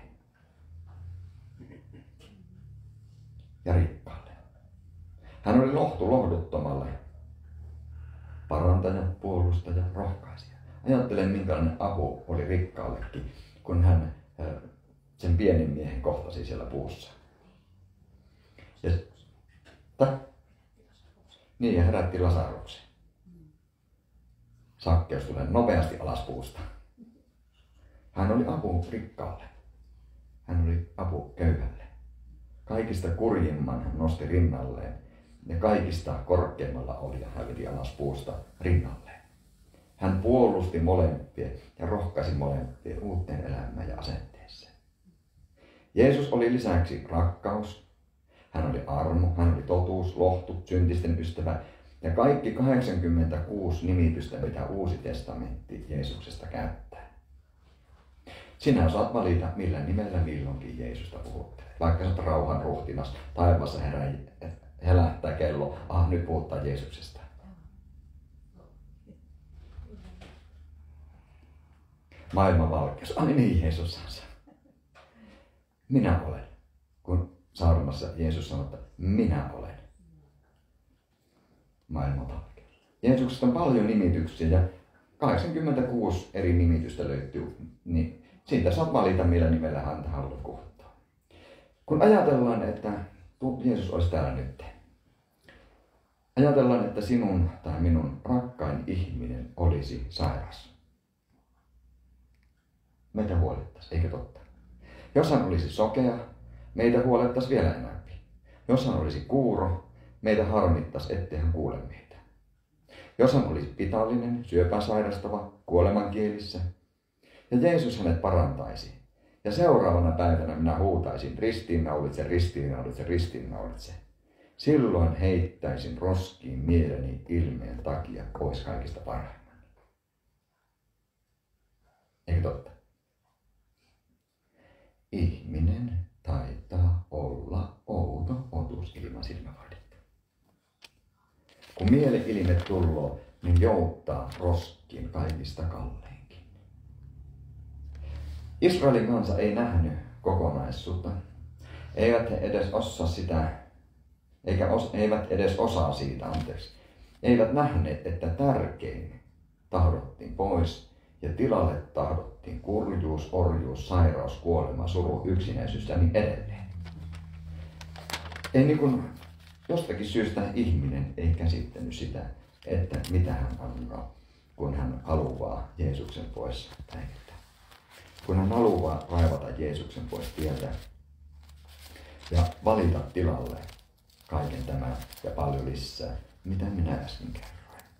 ja rikkaalle. Hän oli lohtu lohduttomalle, parantaja, puolustaja, rohkaisija. Ajattelen, minkälainen apu oli rikkaallekin, kun hän sen pienen miehen kohtasi siellä puussa. Ja herätti Lasaruksen. Sakkeus tulee nopeasti alas puusta. Hän oli apu rikkaalle. Hän oli apu köyhälle. Kaikista kurjimman hän nosti rinnalleen. Ja kaikista korkeimmalla oli ja hän veti alas puusta rinnalleen. Hän puolusti molempia ja rohkaisi molempia uuteen elämään ja asenteeseen. Jeesus oli lisäksi rakkaus. Hän oli armo, hän oli totuus, lohtu, syntisten ystävä Ja kaikki 86 nimitystä, mitä Uusi testamentti Jeesuksesta käyttää. Sinä osaat valita, millä nimellä milloinkin Jeesusta puhuttelee. Vaikka sä oot rauhan ruhtinas, taivaassa helähtää kello, nyt puhutaan Jeesuksesta. Maailman valkeus. Ai niin, Jeesus sanoo. Minä olen. Kun saarnassa Jeesus sanoo, että minä olen. Maailman valkeus. Jeesuksesta on paljon nimityksiä ja 86 eri nimitystä löytyy. Niin siitä saat valita, millä nimellä häntä haluat kutsua. Kun ajatellaan, että Jeesus olisi täällä nyt. Ajatellaan, että sinun tai minun rakkain ihminen olisi sairas. Meitä huolettaisi, eikö totta? Jos hän olisi sokea, meitä huolettaisi vielä enemmän. Jos hän olisi kuuro, meitä harmittaisi, ettei hän kuule meitä. Jos hän olisi pitallinen, syöpää sairastava, kuolemankielissä, ja Jeesus hänet parantaisi, ja seuraavana päivänä minä huutaisin, ristiinnaulitse, ristiinnaulitse, ristiinnaulitse. Silloin heittäisin roskiin mieleni ilmeen takia pois kaikista parhaimman. Eikö totta? Ihminen taitaa olla outo otus ilman silmävadetta. Kun mieli-ilme tulloo, niin jouttaa roskiin kaikista kalleinkin. Israelin kansa ei nähnyt kokonaisuutta. Eivät he edes osaa sitä, eivät edes osaa siitä, Eivät nähneet, että tärkein tahdottiin pois ja tilalle tahdottiin kurjuus, orjuus, sairaus, kuolema, suru, yksinäisyys ja niin edelleen. Ei niin kuin jostakin syystä ihminen ei käsittänyt sitä, että mitä hän antaa, kun hän haluaa Jeesuksen pois päivältä. Kun hän haluaa raivata Jeesuksen pois tieltä ja valita tilalle kaiken tämän ja paljon lisää, mitä minä äsken kerroin.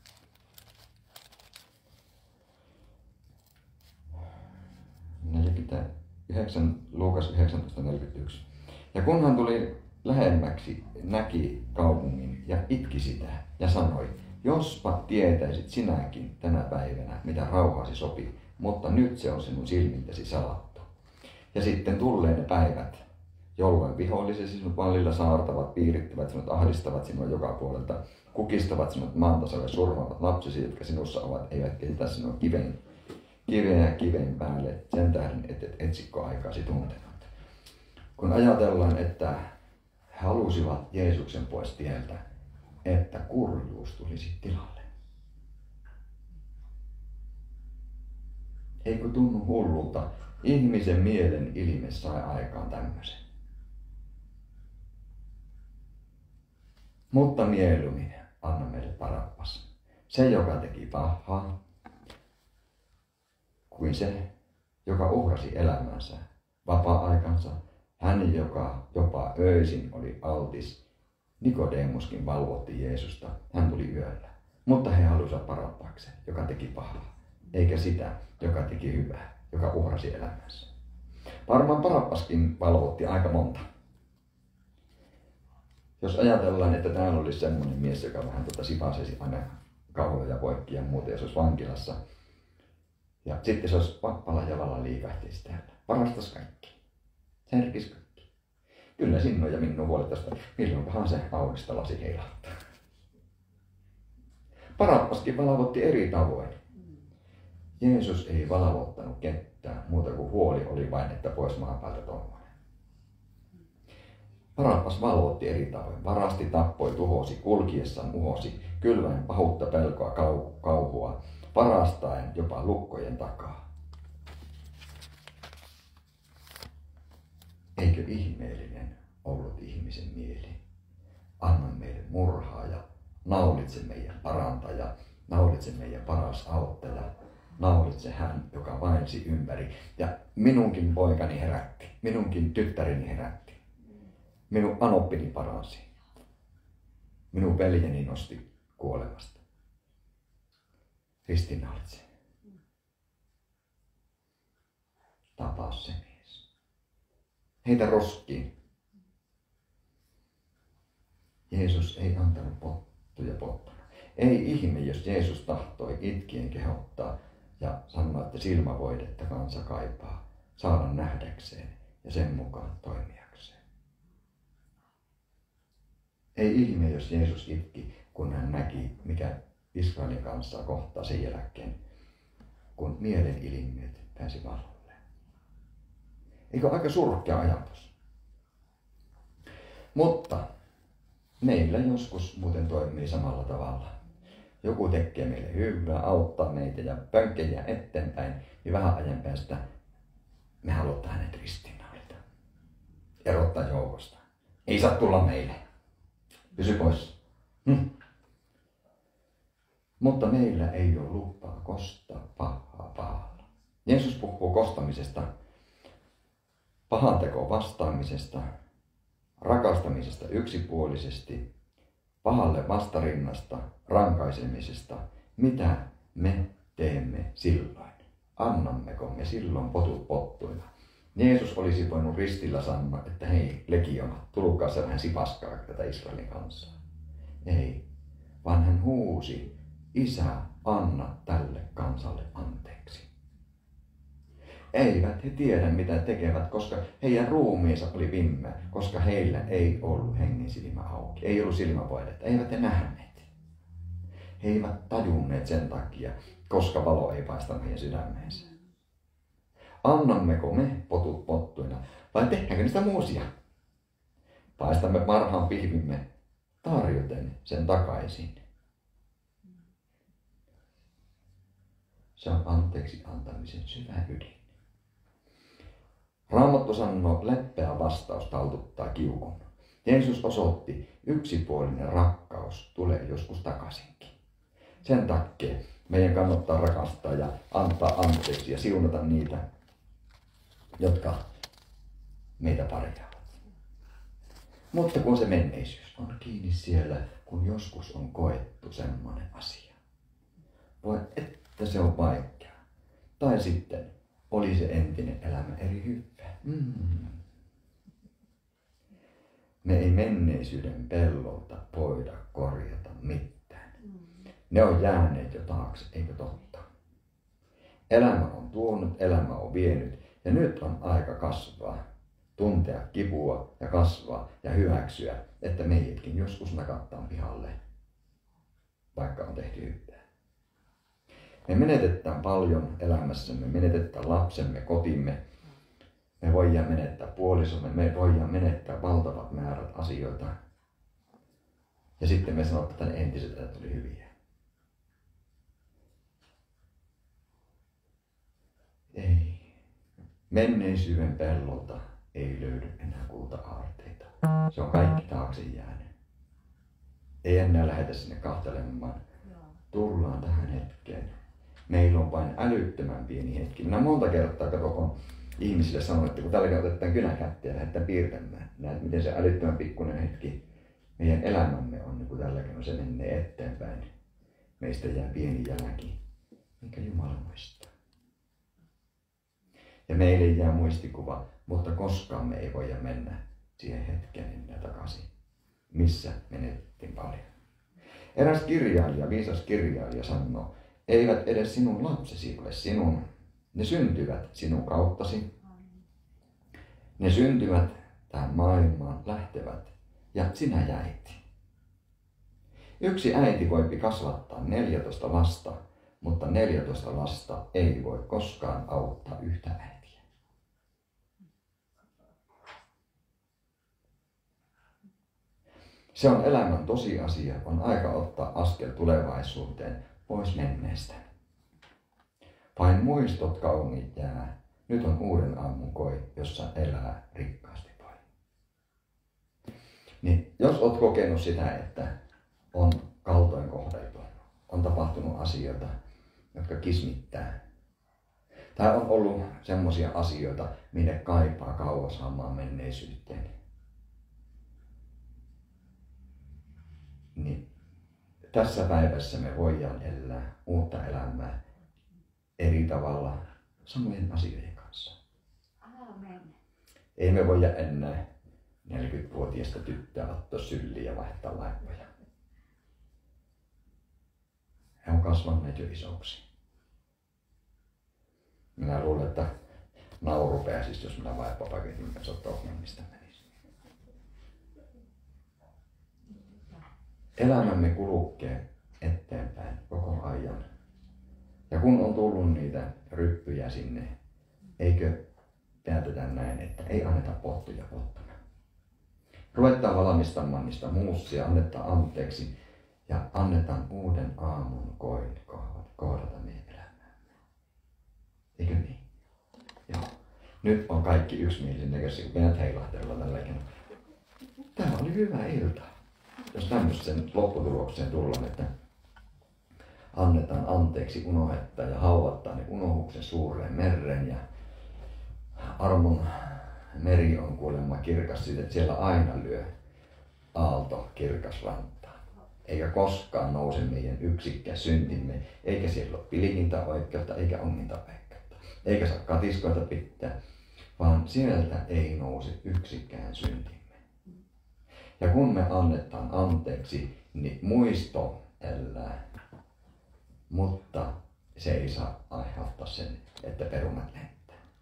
Luukas 19:41. Ja kun hän tuli lähemmäksi, näki kaupungin ja itki sitä ja sanoi, jospa tietäisit sinäkin tänä päivänä, mitä rauhaasi sopi, mutta nyt se on sinun silmiltäsi salattu. Ja sitten tulee ne päivät, jolloin vihollisesi sinut vallilla saartavat, piirittävät sinut, ahdistavat sinua joka puolelta, kukistavat sinut maan tasalle, surmaavat lapsesi, jotka sinussa ovat, eivät jätä sinua kiveä kiven päälle sen tähden, että et etsikkoaikaasi tuntenut. Kun ajatellaan, että he halusivat Jeesuksen pois tieltä, että kurjuus tulisi tilalle. Eikö tunnu hullulta? Ihmisen mielen ilme sai aikaan tämmöisen. Mutta mieluummin anna meille Barabas. Se, joka teki pahaa, kuin se, joka uhrasi elämänsä, vapaa-aikansa, hän, joka jopa öisin oli altis. Nikodemuskin valvotti Jeesusta, hän tuli yöllä. Mutta he halusivat Barabaksen, joka teki pahaa, eikä sitä, joka teki hyvää, joka uhrasi elämänsä. Varmaan Barabbaskin valvotti aika monta. Jos ajatellaan, että täällä olisi semmoinen mies, joka vähän sipasesi aina kauloja poikki ja muuta, jos olisi vankilassa. Ja sitten se olisi vappala jalalla liikahtaisi täällä. Varastas kaikki. Särkis kaikki. Kyllä sinua ja minun huolettaista, milloinkohan se audista lasi heilahtaa. Barabbaskin valvotti eri tavoin. Jeesus ei valvottanut ketään muuta kuin huoli oli vain, että pois maan päältä tommoinen. Barabbas valvotti eri tavoin. Varasti, tappoi, tuhosi, kulkiessaan uhosi, kylväen pahuutta, pelkoa, kauhua, varastaen jopa lukkojen takaa. Eikö ihmeellinen ollut ihmisen mieli? Anna meille murhaaja, naulitse meidän parantaja, naulitse meidän paras auttaja, naulitse hän, joka vaelsi ympäri. Ja minunkin poikani herätti, minunkin tyttäreni herätti, minun anoppini paransi, minun veljeni nosti kuolemasta. Ristiinnaulitse. Tapaa se mies. Heitä roskiin. Jeesus ei antanut pottuja pottuna. Ei ihme, jos Jeesus tahtoi itkien kehottaa ja sanoa, että silmävoidetta kansa kaipaa, saada nähdäkseen ja sen mukaan toimijakseen. Ei ihme, jos Jeesus itki, kun hän näki, mikä Israelin kansaa kohtaa sen jälkeen, kun mielenilmiöt pääsi valolle. Eikö aika surkea ajatus? Mutta meillä joskus muuten toimii samalla tavalla. Joku tekee meille hyvää, auttaa meitä ja pönkkejä eteenpäin, niin vähän ajan päästä me halutaan hänet ristiinnaulita. Erottaa joukosta. Ei saa tulla meille. Pysy pois. Mutta meillä ei ole lupaa kostaa pahaa pahalla. Jeesus puhuu kostamisesta, pahantekoon vastaamisesta, rakastamisesta yksipuolisesti, pahalle vastarinnasta, rankaisemisesta. Mitä me teemme silloin? Annammeko me silloin potut pottuina? Jeesus olisi voinut ristillä sanoa, että hei, legionat, tulkaa se vähän sipaskaa tätä Israelin kansaa. Ei, vaan hän huusi, Isä, anna tälle kansalle anteeksi. Eivät he tiedä, mitä tekevät, koska heidän ruumiinsa oli vimmeä, koska heillä ei ollut hengen silmä auki. Ei ollut silmävoidetta, eivät he nähneet. He eivät tajunneet sen takia, koska valo ei paista meidän sydämeensä. Annammeko me potut pottuina vai tehdäänkö niistä muusia? Paistamme parhaan pihvimme tarjoten sen takaisin. Se on anteeksi antamisen syvä ydin. Raamattu sanoo, leppeä vastaus taltuttaa kiukun. Jeesus osoitti, yksipuolinen rakkaus tulee joskus takaisinkin. Sen takia meidän kannattaa rakastaa ja antaa anteeksi ja siunata niitä, jotka meitä parjaavat. Mutta kun se menneisyys on kiinni siellä, kun joskus on koettu semmoinen asia. Voi että se on vaikeaa. Tai sitten oli se entinen elämä eri hyvä. Me ei menneisyyden pellolta voida korjata mitään. Ne on jääneet jo taakse, eikö totta? Elämä on tuonut, elämä on vienyt ja nyt on aika kasvaa. Tuntea kipua ja kasvaa ja hyväksyä, että meidätkin joskus nakataan pihalle, vaikka on tehty hyvää. Me menetetään paljon elämässämme, menetetään lapsemme, kotimme. Me voidaan menettää puolisomme, me voidaan menettää valtavat määrät asioita. Ja sitten me sanotaan, että ne entiset ajat oli hyviä. Ei. Menneisyyden pellolta ei löydy enää kulta-aarteita. Se on kaikki taakse jäänyt. Ei enää lähdetä sinne kahtelemaan. Tullaan tähän hetkeen. Meillä on vain älyttömän pieni hetki. Minä monta kertaa kun ihmisille sanon, että kun tälläkin otetaan kynäkättä ja lähdetään piirtämään, näet miten se älyttömän pikkuinen hetki meidän elämämme on, niin kun tälläkin on, se menee eteenpäin. Meistä jää pieni jälki, minkä Jumala muistaa. Ja meille jää muistikuva, mutta koskaan me ei voida mennä siihen hetkeen enää takaisin, missä menettiin paljon. Eräs kirjailija, viisas kirjailija sanoo, eivät edes sinun lapsesi ole sinun. Ne syntyvät sinun kauttasi. Ne syntyvät tähän maailmaan, lähtevät ja sinä jäit. Yksi äiti voipi kasvattaa 14 lasta, mutta 14 lasta ei voi koskaan auttaa yhtä äitiä. Se on elämän tosiasia, on aika ottaa askel tulevaisuuteen pois menneestä. Vain muistot kauniit jää. Nyt on uuden aamun koi, jossa elää rikkaasti voi. Niin, jos olet kokenut sitä, että on kaltoin kohdeltu, on tapahtunut asioita, jotka kismittää, tai on ollut semmoisia asioita, minne kaipaa kauas hamaan menneisyyteen, niin tässä päivässä me voidaan elää uutta elämää eri tavalla samojen asioiden kanssa. Aamen. Ei me voida enää 40-vuotiaista tyttöä ottaa syliin ja vaihtaa laivoja. He on kasvaneet jo isoksi. Minä luulen, että nauru pääsisi, jos minä vaippapaketin kanssa Tokmannista menisin. Elämämme kulkee eteenpäin koko ajan. Ja kun on tullut niitä ryppyjä sinne, eikö päätetä näin, että ei anneta pottuja polttamaan. Ruvetaan valmistamaan niistä muussia, annetaan anteeksi ja annetaan uuden aamun kohdata meidän elämäämme. Eikö niin? Joo. Nyt on kaikki yksimielisen näköisiä, kun meidät heilahtelulla tällä kertaa. Tämä oli hyvä ilta. Jos tämmöisen lopputulokseen tullaan, että annetaan anteeksi unohetta ja haudattaan ne unohuksen suureen mereen ja armon meri on kuulemma kirkas siitä, että siellä aina lyö aalto kirkas rantaan. Eikä koskaan nouse meidän yksikään syntimme, eikä siellä ole pilkintä oikeutta eikä onginta oikeutta. Eikä saa katiskoita pitää, vaan sieltä ei nouse yksikään syntimme. Ja kun me annetaan anteeksi, niin muisto elää, mutta se ei saa aiheuttaa sen, että perunat lentää.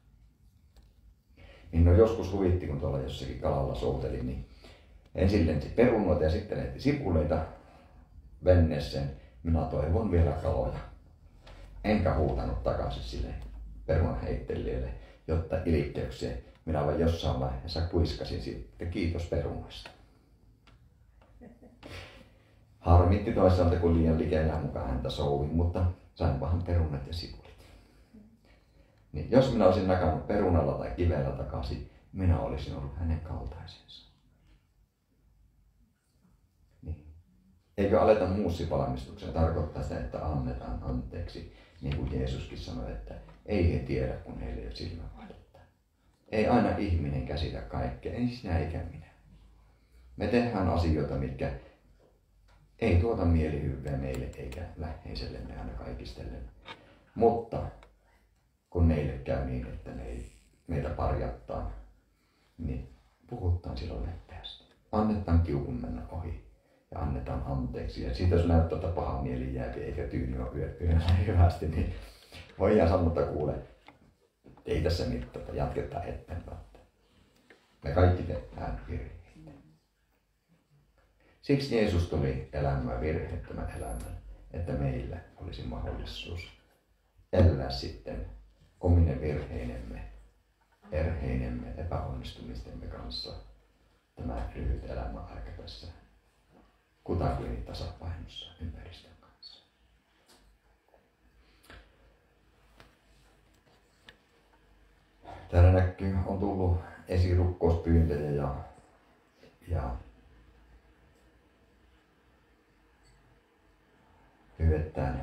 Niin no joskus huvitti, kun tuolla jossakin kalalla soutelin, niin ensin lensi perunoita ja sitten lensi sipuleita venneeseen. Minä toivon vielä kaloja. Enkä huutanut takaisin sille perunaheittelijälle, jotta ilkkeykseen minä vain jossain vaiheessa kuiskasin sitten kiitos perunoista. Harmitti toisaalta, kun liian likellä mukaan häntä souvin, mutta sain vaan perunat ja sipulit. Niin jos minä olisin nakannut perunalla tai kivellä takaisin, minä olisin ollut hänen kaltaisensa. Niin. Eikö aleta muussivalmistukseen tarkoittaa sitä, että annetaan anteeksi, niin kuin Jeesuskin sanoi, että ei he tiedä, kun heillä ei ole silmävahdetta. Ei aina ihminen käsitä kaikkea, ei sinä eikä minä. Me tehdään asioita, mitkä ei tuota mielihyvää meille eikä läheisellemme aina kaikistellen. Mutta kun meille käy niin, että meitä parjattaa, niin puhutaan silloin leppeästi. Annetaan kiukun mennä ohi ja annetaan anteeksi. Ja siitä jos näyttää, että paha mieli jääpi eikä tyyny ole yöllä hyvästi, niin voidaan sanoa, että kuule, ei tässä mitään, jatketaan eteenpäin. Me kaikki tehdään virheitä. Siksi Jeesus tuli elämään virheettömän elämän, että meillä olisi mahdollisuus elää sitten omine virheinemme, erheinemme, epäonnistumistemme kanssa tämä lyhyt elämäaika tässä kutakuinkin tasapainossa ympäristön kanssa. Täällä näkyy, on tullut esirukouspyyntöjä ja pyydetään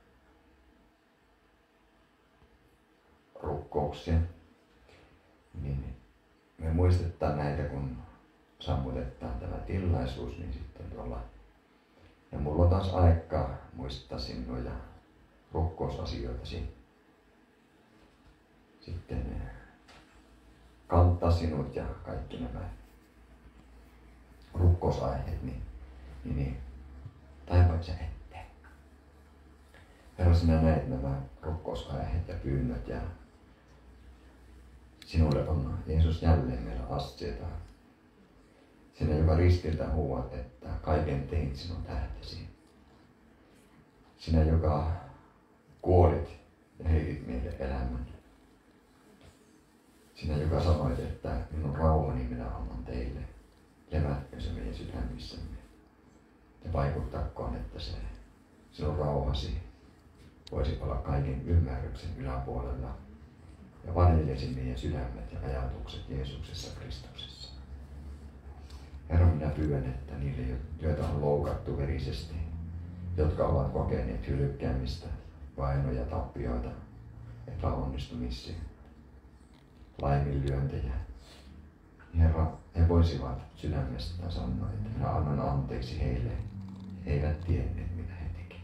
rukkouksia, niin me muistetaan näitä, kun sammutetaan tämä tilaisuus, niin sitten tuolla. Ja mulla on taas aikaa muistaa sinua ja rukkousasioitasi. Sitten kantaa sinut ja kaikki nämä rukkousaiheet, niin taivaan sä eteen. Herra, sinä näet nämä rukkousaiheet ja pyynnöt ja sinulle on Jeesus jälleen meillä asteita. Sinä, joka ristiltä huuat, että kaiken teit sinun tähtesi. Sinä, joka kuolit ja heitit meille elämän. Sinä, joka sanoit, että minun rauhani minä annan teille. Levätkö se meidän sydämissämme. Ja vaikuttakoon, että se sinun rauhasi voisi olla kaiken ymmärryksen yläpuolella ja varjelisi meidän sydämet ja ajatukset Jeesuksessa Kristuksessa. Herra, minä pyydän, että niille, joita on loukattu verisesti, jotka ovat kokeneet hylkäämistä, vainoja, tappioita, epäonnistumisia, laiminlyöntejä, Herra, he voisivat sydämestään sanoa, että minä annan anteeksi heille, he eivät tienneet, mitä he tekivät.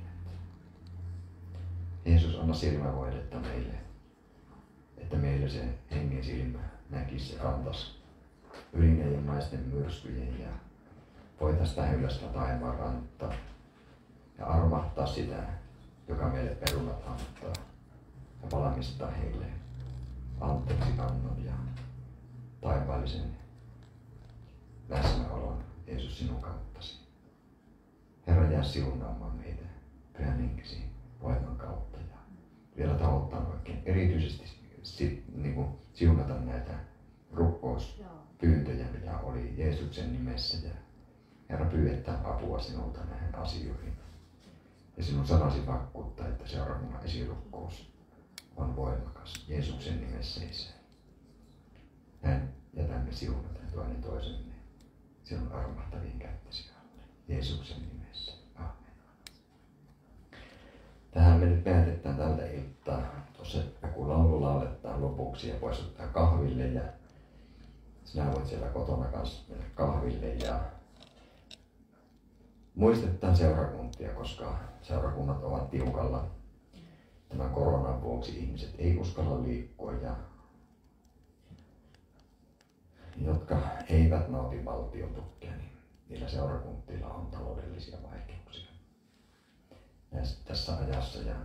Jeesus, anna silmävoidetta meille, että meille se hengen silmä näkisi ja kantaisi ylineiden naisten myrskyjen ja voitaisiin tähylästä taivaan rantaa ja armahtaa sitä joka meille perunat antaa ja valmistaa heille anteeksi annon ja taivaallisen läsnäolon, Jeesus, sinun kauttasi. Herra, jää siunaamaan meitä Pyhän Henkesi voiman kautta ja vielä tavoittaa oikein erityisesti siunata näitä rukkouspyyntöjä, mitä oli Jeesuksen nimessä, ja Herra, pyydetään apua sinulta näihin asioihin. Ja sinun sanasi vakuuttaa, että seurakunnan esirukkous on voimakas. Jeesuksen nimessä, Isä. Näin jätämme siunata toinen toisemme sinun armahtaviin käyttäsi alle. Jeesuksen nimessä. Amen. Tähän me nyt päätetään tältä iltaa. Tuossa joku laulu lauletaan lopuksi ja voisi ottaa kahville, ja sinä voit siellä kotona kanssa mennä kahville, ja muistetaan seurakuntia, koska seurakunnat ovat tiukalla tämän koronan vuoksi. Ihmiset ei uskalla liikkua, ja jotka eivät nauti valtion tukea, niin niillä seurakuntilla on taloudellisia vaikeuksia tässä ajassa, ja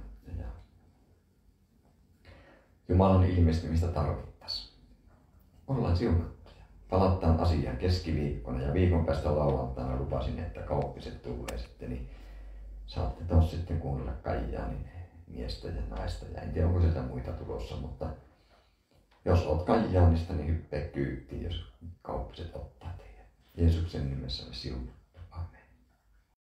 Jumalan ilmestymistä tarvittaisiin. Ollaan siunattuja. Palataan asiaan keskiviikkona, ja viikon päästä lauantaina lupasin, että kauppiset tulee sitten, niin saatte tuossa sitten kuunnella Kajaanin miestä ja naista, ja en tiedä onko sieltä muita tulossa, mutta jos oot Kajaanista, niin hyppää kyytiin, jos kauppiset ottaa teidät. Jeesuksen nimessä me siunataan.